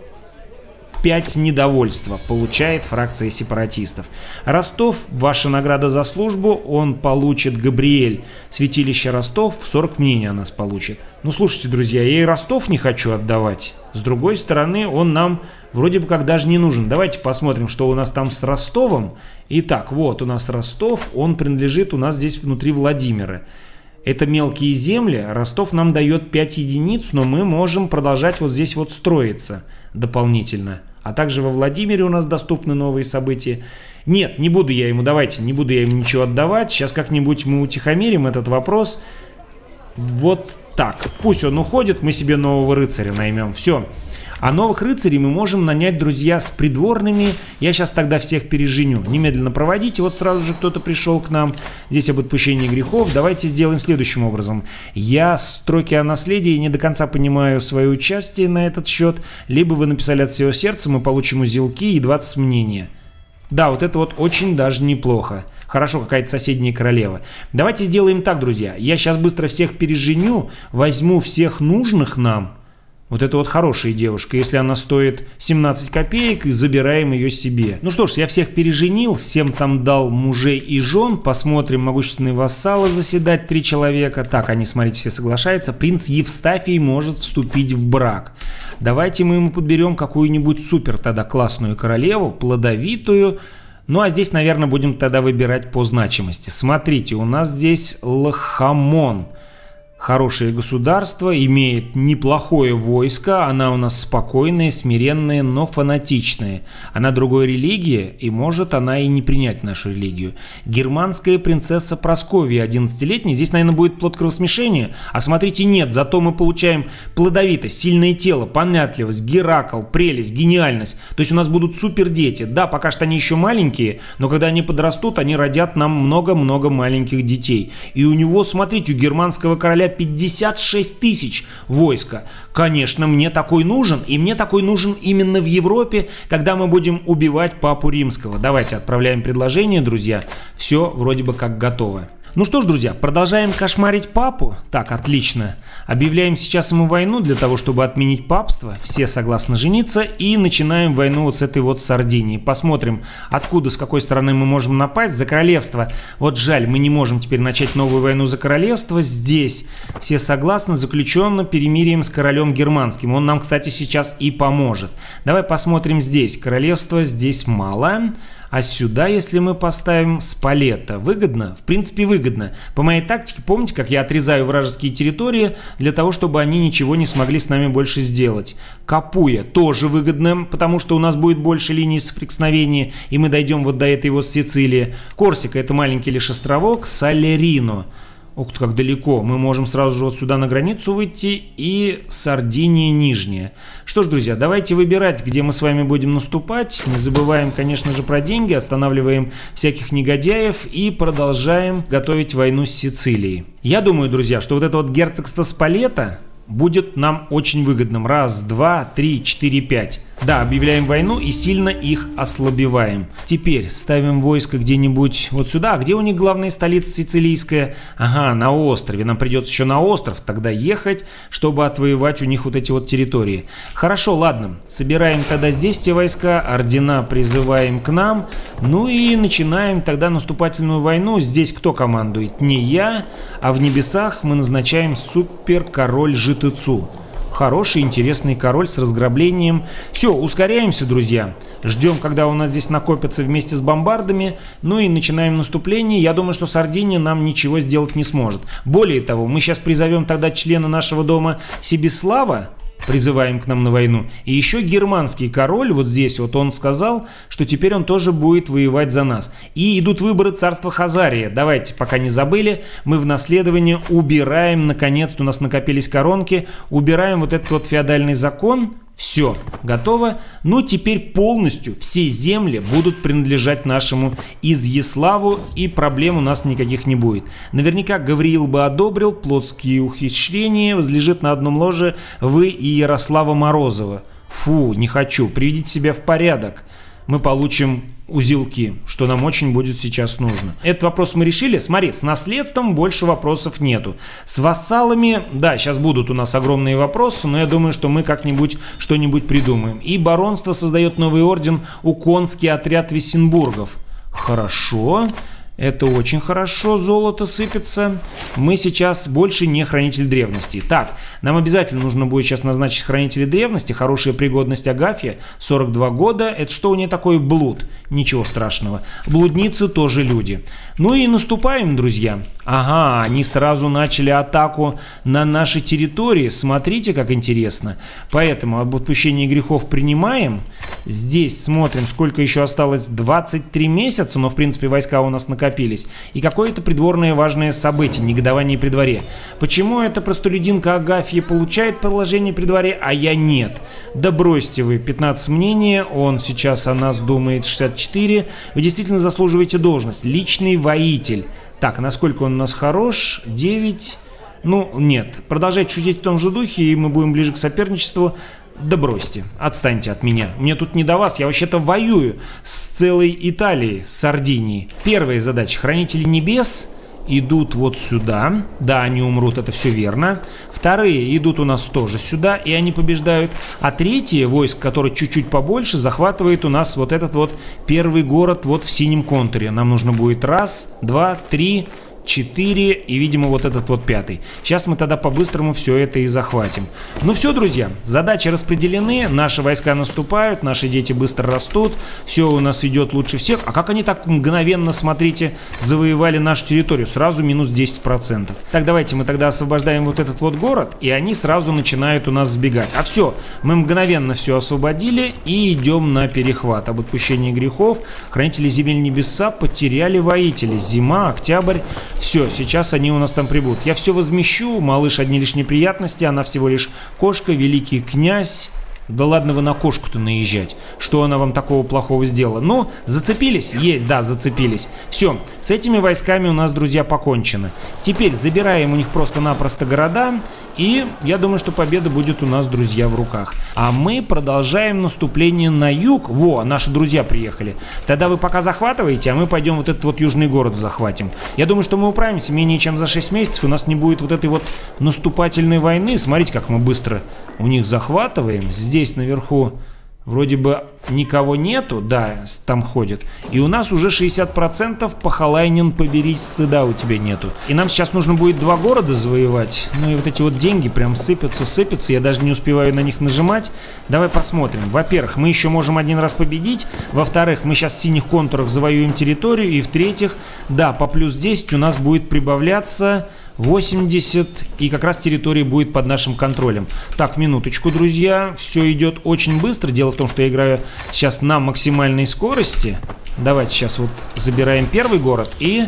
5 недовольства получает фракция сепаратистов. Ростов, ваша награда за службу, он получит Габриэль. Святилище Ростов, 40 мнений о нас получит. Ну слушайте, друзья, я и Ростов не хочу отдавать. С другой стороны, он нам вроде бы как даже не нужен. Давайте посмотрим, что у нас там с Ростовом. Итак, вот у нас Ростов, он принадлежит у нас здесь внутри Владимира. Это мелкие земли, Ростов нам дает 5 единиц, но мы можем продолжать вот здесь вот строиться дополнительно. А также во Владимире у нас доступны новые события. Нет, не буду я ему, давайте, не буду я ему ничего отдавать. Сейчас как-нибудь мы утихомирим этот вопрос. Вот так. Пусть он уходит, мы себе нового рыцаря наймем. Все. А новых рыцарей мы можем нанять, друзья, с придворными. Я сейчас тогда всех переженю. Немедленно проводите. Вот сразу же кто-то пришел к нам. Здесь об отпущении грехов. Давайте сделаем следующим образом. Я с строки о наследии не до конца понимаю свое участие на этот счет. Либо вы написали от всего сердца, мы получим узелки и 20 мнения. Да, вот это вот очень даже неплохо. Хорошо, какая-то соседняя королева. Давайте сделаем так, друзья. Я сейчас быстро всех переженю, возьму всех нужных нам. Вот это вот хорошая девушка. Если она стоит 17 копеек, забираем ее себе. Ну что ж, я всех переженил, всем там дал мужей и жен. Посмотрим, могущественные вассалы заседать 3 человека. Так, они, смотрите, все соглашаются. Принц Евстафий может вступить в брак. Давайте мы ему подберем какую-нибудь супер тогда классную королеву, плодовитую. Ну а здесь, наверное, будем тогда выбирать по значимости. Смотрите, у нас здесь Лахамон. Хорошее государство, имеет неплохое войско, она у нас спокойная, смиренная, но фанатичная. Она другой религии, и может она и не принять нашу религию. Германская принцесса Прасковья, 11-летняя, здесь, наверное, будет плод кровосмешения, а смотрите, нет, зато мы получаем плодовитость, сильное тело, понятливость, Геракл, прелесть, гениальность. То есть у нас будут супер дети. Да, пока что они еще маленькие, но когда они подрастут, они родят нам много-много маленьких детей. И у него, смотрите, у германского короля 56 тысяч войска. Конечно, мне такой нужен, и мне такой нужен именно в Европе, когда мы будем убивать папу римского. Давайте отправляем предложение, друзья. Все вроде бы как готово. Ну что ж, друзья, продолжаем кошмарить папу. Так, отлично. Объявляем сейчас ему войну для того, чтобы отменить папство. Все согласны жениться. И начинаем войну вот с этой вот Сардинии. Посмотрим, откуда, с какой стороны мы можем напасть. За королевство. Вот жаль, мы не можем теперь начать новую войну за королевство. Здесь все согласны. Заключено перемирием с королем германским. Он нам, кстати, сейчас и поможет. Давай посмотрим здесь. Королевства здесь мало. А сюда, если мы поставим Спалетто, выгодно? В принципе, выгодно. По моей тактике, помните, как я отрезаю вражеские территории для того, чтобы они ничего не смогли с нами больше сделать. Капуя тоже выгодно, потому что у нас будет больше линий соприкосновения, и мы дойдем вот до этой вот Сицилии. Корсика — это маленький лишь островок. Салерино. Ух ты, как далеко. Мы можем сразу же вот сюда на границу выйти, и Сардиния нижняя. Что ж, друзья, давайте выбирать, где мы с вами будем наступать. Не забываем, конечно же, про деньги, останавливаем всяких негодяев и продолжаем готовить войну с Сицилией. Я думаю, друзья, что вот это вот герцогство Спалетто будет нам очень выгодным. 1, 2, 3, 4, 5. Да, объявляем войну и сильно их ослабеваем. Теперь ставим войско где-нибудь вот сюда. Где у них главная столица сицилийская? Ага, на острове. Нам придется еще на остров тогда ехать, чтобы отвоевать у них вот эти вот территории. Хорошо, ладно. Собираем тогда здесь все войска, ордена призываем к нам. Ну и начинаем тогда наступательную войну. Здесь кто командует? Не я, а в небесах мы назначаем супер-король Житыцу. Хороший, интересный король с разграблением. Все, ускоряемся, друзья. Ждем, когда у нас здесь накопятся вместе с бомбардами. Ну и начинаем наступление. Я думаю, что Сардиния нам ничего сделать не сможет. Более того, мы сейчас призовем тогда члена нашего дома Себеслава. Призываем к нам на войну. И еще германский король, вот здесь вот он сказал, что теперь он тоже будет воевать за нас. И идут выборы царства Хазария. Давайте, пока не забыли, мы в наследование убираем, наконец-то у нас накопились коронки, убираем вот этот вот феодальный закон. Все, готово. Ну, теперь полностью все земли будут принадлежать нашему Изяславу, и проблем у нас никаких не будет. Наверняка Гавриил бы одобрил, плотские ухищрения возлежит на одном ложе вы и Ярослава Морозова. Фу, не хочу. Приведите себя в порядок. Мы получим узелки, что нам очень будет сейчас нужно. Этот вопрос мы решили. Смотри, с наследством больше вопросов нету. С вассалами, да, сейчас будут у нас огромные вопросы, но я думаю, что мы как-нибудь что-нибудь придумаем. И баронство создает новый орден Уконский отряд Виссенбургов. Хорошо. Это очень хорошо, золото сыпется. Мы сейчас больше не хранитель древности. Так, нам обязательно нужно будет сейчас назначить хранителя древности. Хорошая пригодность Агафья, 42 года. Это что у нее такое? Блуд. Ничего страшного. Блудницы тоже люди. Ну и наступаем, друзья. Ага, они сразу начали атаку на нашей территории. Смотрите, как интересно. Поэтому об отпущении грехов принимаем. Здесь смотрим, сколько еще осталось. 23 месяца, но в принципе войска у нас накопились. И какое-то придворное важное событие, негодование при дворе. Почему эта простолюдинка Агафья получает положение при дворе, а я нет? Да бросьте вы, 15 мнений, он сейчас о нас думает 64. Вы действительно заслуживаете должность. Личный воитель. Так, насколько он у нас хорош? 9. Ну, нет. Продолжайте шутить в том же духе, и мы будем ближе к соперничеству. Да бросьте, отстаньте от меня. Мне тут не до вас, я вообще-то воюю с целой Италией, с Сардинией. Первая задача. Хранители небес идут вот сюда. Да, они умрут, это все верно. Вторые идут у нас тоже сюда, и они побеждают. А третье войск, который чуть-чуть побольше, захватывает у нас вот этот вот первый город вот в синем контуре. Нам нужно будет 1, 2, 3, 4 и, видимо, вот этот вот 5. Сейчас мы тогда по-быстрому все это и захватим. Ну все, друзья, задачи распределены, наши войска наступают, наши дети быстро растут, все у нас идет лучше всех. А как они так мгновенно, смотрите, завоевали нашу территорию? Сразу минус 10%. Так, давайте мы тогда освобождаем вот этот вот город, и они сразу начинают у нас сбегать. А все, мы мгновенно все освободили и идем на перехват. Об отпущении грехов. Хранители земель небеса потеряли воителя. Зима, октябрь. Все, сейчас они у нас там прибудут. Я все возмещу, малыш, одни лишь неприятности, она всего лишь кошка, великий князь. Да ладно вы на кошку-то наезжать. Что она вам такого плохого сделала? Ну, зацепились? Есть, да, зацепились. Все, с этими войсками у нас, друзья, покончено. Теперь забираем у них просто-напросто города. И я думаю, что победа будет у нас, друзья, в руках. А мы продолжаем наступление на юг. Во, наши друзья приехали. Тогда вы пока захватываете, а мы пойдем вот этот вот южный город захватим. Я думаю, что мы управимся менее чем за 6 месяцев. У нас не будет вот этой вот наступательной войны. Смотрите, как мы быстро у них захватываем. Здесь наверху вроде бы никого нету, да, там ходят. И у нас уже 60% Пахалайнин, побери, стыда у тебя нету. И нам сейчас нужно будет 2 города завоевать. Ну и вот эти вот деньги прям сыпятся, сыпятся. Я даже не успеваю на них нажимать. Давай посмотрим. Во-первых, мы еще можем один раз победить. Во-вторых, мы сейчас в синих контурах завоюем территорию. И в-третьих, да, по плюс 10 у нас будет прибавляться 80, и как раз территория будет под нашим контролем. Так, минуточку, друзья. Все идет очень быстро. Дело в том, что я играю сейчас на максимальной скорости. Давайте сейчас вот забираем первый город и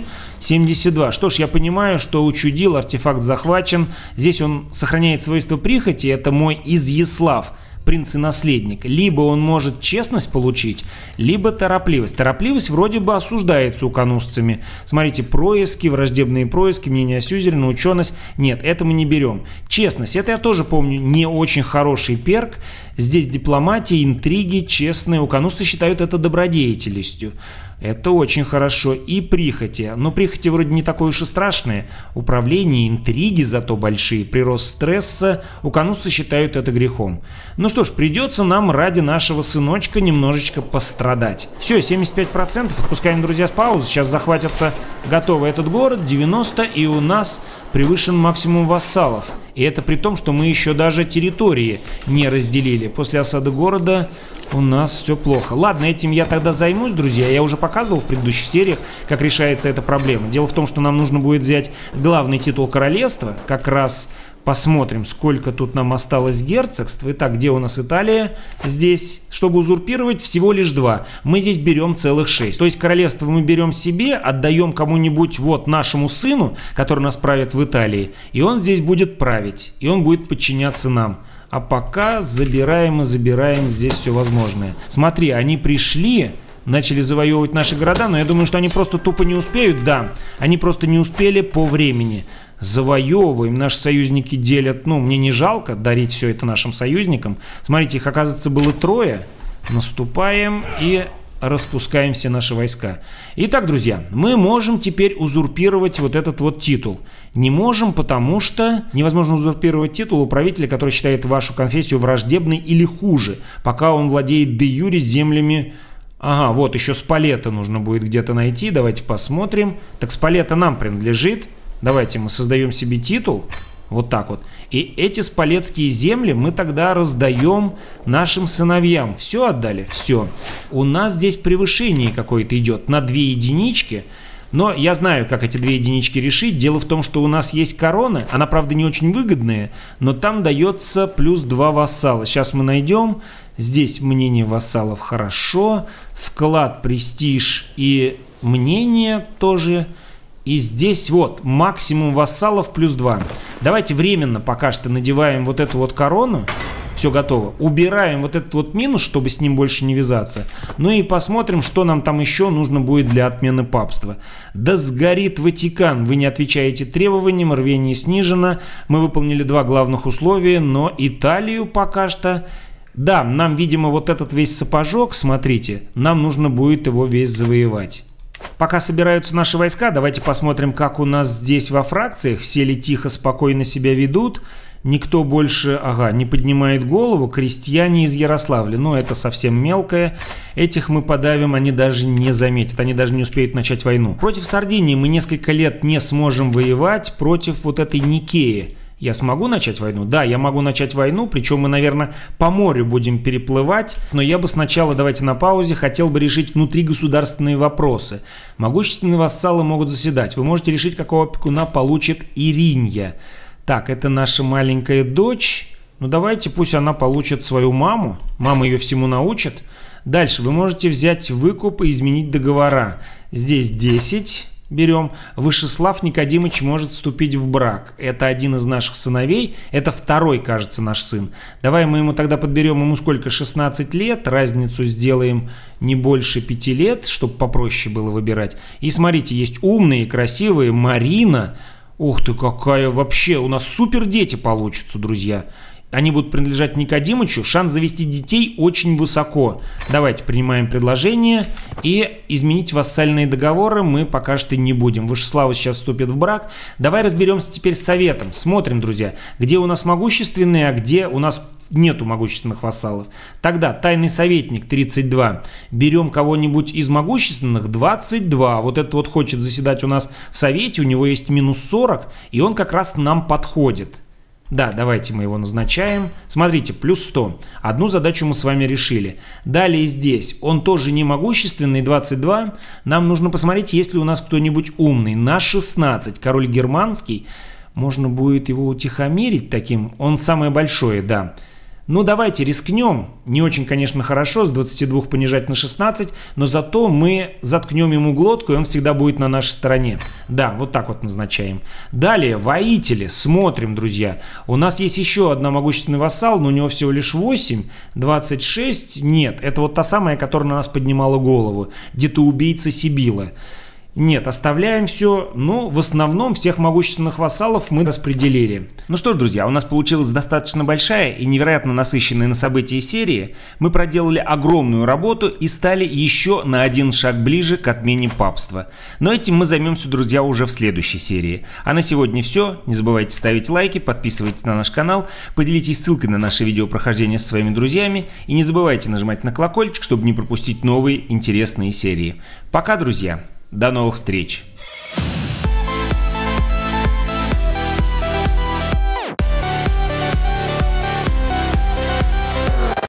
72. Что ж, я понимаю, что учудил, артефакт захвачен. Здесь он сохраняет свойства прихоти. Это мой Изъяслав, принц и наследник. Либо он может честность получить, либо торопливость. Торопливость вроде бы осуждается уконусцами. Смотрите, происки, враждебные происки, мнение Сюзерена, ученость. Нет, это мы не берем. Честность, это я тоже помню, не очень хороший перк. Здесь дипломатия, интриги, честные. Уконусцы считают это добродетельностью. Это очень хорошо. И прихоти. Но прихоти вроде не такое уж и страшное. Управление, интриги зато большие. Прирост стресса. Уконусцы считают это грехом. Ну что ж, придется нам ради нашего сыночка немножечко пострадать. Все, 75%. Отпускаем, друзья, с паузы. Сейчас захватится готовый этот город. 90. И у нас превышен максимум вассалов. И это при том, что мы еще даже территории не разделили. После осады города у нас все плохо. Ладно, этим я тогда займусь, друзья. Я уже показывал в предыдущих сериях, как решается эта проблема. Дело в том, что нам нужно будет взять главный титул королевства. Как раз посмотрим, сколько тут нам осталось герцогств. Итак, где у нас Италия? Здесь. Чтобы узурпировать, всего лишь 2. Мы здесь берем целых 6. То есть королевство мы берем себе, отдаем кому-нибудь, вот, нашему сыну, который нас правит в Италии. И он здесь будет править. И он будет подчиняться нам. А пока забираем и забираем здесь все возможное. Смотри, они пришли, начали завоевывать наши города, но я думаю, что они просто тупо не успеют. Да, они просто не успели по времени. завоевываем. Наши союзники делят, ну, мне не жалко дарить все это нашим союзникам. Смотрите, их, оказывается, было 3. Наступаем и распускаем все наши войска. Итак, друзья, мы можем теперь узурпировать вот этот вот титул. Не можем, потому что невозможно узурпировать титул у правителя, который считает вашу конфессию враждебной или хуже, пока он владеет де юре землями. Ага, вот еще Спалета нужно будет где-то найти. Давайте посмотрим. Так Спалета нам принадлежит. Давайте мы создаем себе титул. Вот так вот. И эти спалетские земли мы тогда раздаем нашим сыновьям. Все отдали? Все. У нас здесь превышение какое-то идет на 2 единички. Но я знаю, как эти 2 единички решить. Дело в том, что у нас есть корона. Она, правда, не очень выгодная, но там дается плюс 2 вассала. Сейчас мы найдем. Здесь мнение вассалов хорошо. Вклад, престиж и мнение тоже. И здесь вот максимум вассалов плюс 2. Давайте временно пока что надеваем вот эту вот корону. Все готово. Убираем вот этот вот минус, чтобы с ним больше не вязаться. Ну и посмотрим, что нам там еще нужно будет для отмены папства. Да сгорит Ватикан. Вы не отвечаете требованиям, рвение снижено. Мы выполнили 2 главных условия, но Италию пока что... Да, нам, видимо, вот этот весь сапожок, смотрите, нам нужно будет его весь завоевать. Пока собираются наши войска, давайте посмотрим, как у нас здесь во фракциях. Все ли тихо, спокойно себя ведут. Никто больше, не поднимает голову. Крестьяне из Ярославля. Но это совсем мелкое. Этих мы подавим, они даже не заметят. Они даже не успеют начать войну. Против Сардинии мы несколько лет не сможем воевать. Против вот этой Никеи. Я смогу начать войну? Да, я могу начать войну, причем мы, наверное, по морю будем переплывать, но я бы сначала, давайте на паузе, хотел бы решить внутригосударственные вопросы. Могущественные вассалы могут заседать. Вы можете решить, какого опекуна получит Иринья. Так, это наша маленькая дочь. Ну, давайте, пусть она получит свою маму. Мама ее всему научит. Дальше вы можете взять выкуп и изменить договора. Здесь 10... берем. Вышеслав Никодимыч может вступить в брак. Это один из наших сыновей. Это 2-й, кажется, наш сын. Давай мы ему тогда подберем, ему сколько? 16 лет. Разницу сделаем не больше 5 лет, чтобы попроще было выбирать. И смотрите, есть умные, красивые. Марина. Ух ты, какая вообще. У нас супер дети получатся, друзья. Они будут принадлежать Никодимычу. Шанс завести детей очень высоко. Давайте принимаем предложение. И изменить вассальные договоры мы пока что не будем. Вышеслава сейчас вступит в брак. Давай разберемся теперь с советом. Смотрим, друзья, где у нас могущественные, а где у нас нету могущественных вассалов. Тогда тайный советник 32. Берем кого-нибудь из могущественных 22. Вот этот вот хочет заседать у нас в совете. У него есть минус 40. И он как раз нам подходит. Да, давайте мы его назначаем. Смотрите, плюс 100. Одну задачу мы с вами решили. Далее здесь он тоже не могущественный, 22. Нам нужно посмотреть, есть ли у нас кто-нибудь умный. На 16. Король германский. Можно будет его утихомирить таким. Он самое большое, да. Ну, давайте рискнем. Не очень, конечно, хорошо с 22 понижать на 16, но зато мы заткнем ему глотку, и он всегда будет на нашей стороне. Да, вот так вот назначаем. Далее, воители. Смотрим, друзья. У нас есть еще одна могущественный вассал, но у него всего лишь 8. 26. Нет, это вот та самая, которая на нас поднимала голову. Где-то убийца Сибила. Нет, оставляем все, но в основном всех могущественных вассалов мы распределили. Ну что ж, друзья, у нас получилась достаточно большая и невероятно насыщенная на события серия. Мы проделали огромную работу и стали еще на один шаг ближе к отмене папства. Но этим мы займемся, друзья, уже в следующей серии. А на сегодня все. Не забывайте ставить лайки, подписывайтесь на наш канал, поделитесь ссылкой на наше видеопрохождение со своими друзьями и не забывайте нажимать на колокольчик, чтобы не пропустить новые интересные серии. Пока, друзья! До новых встреч!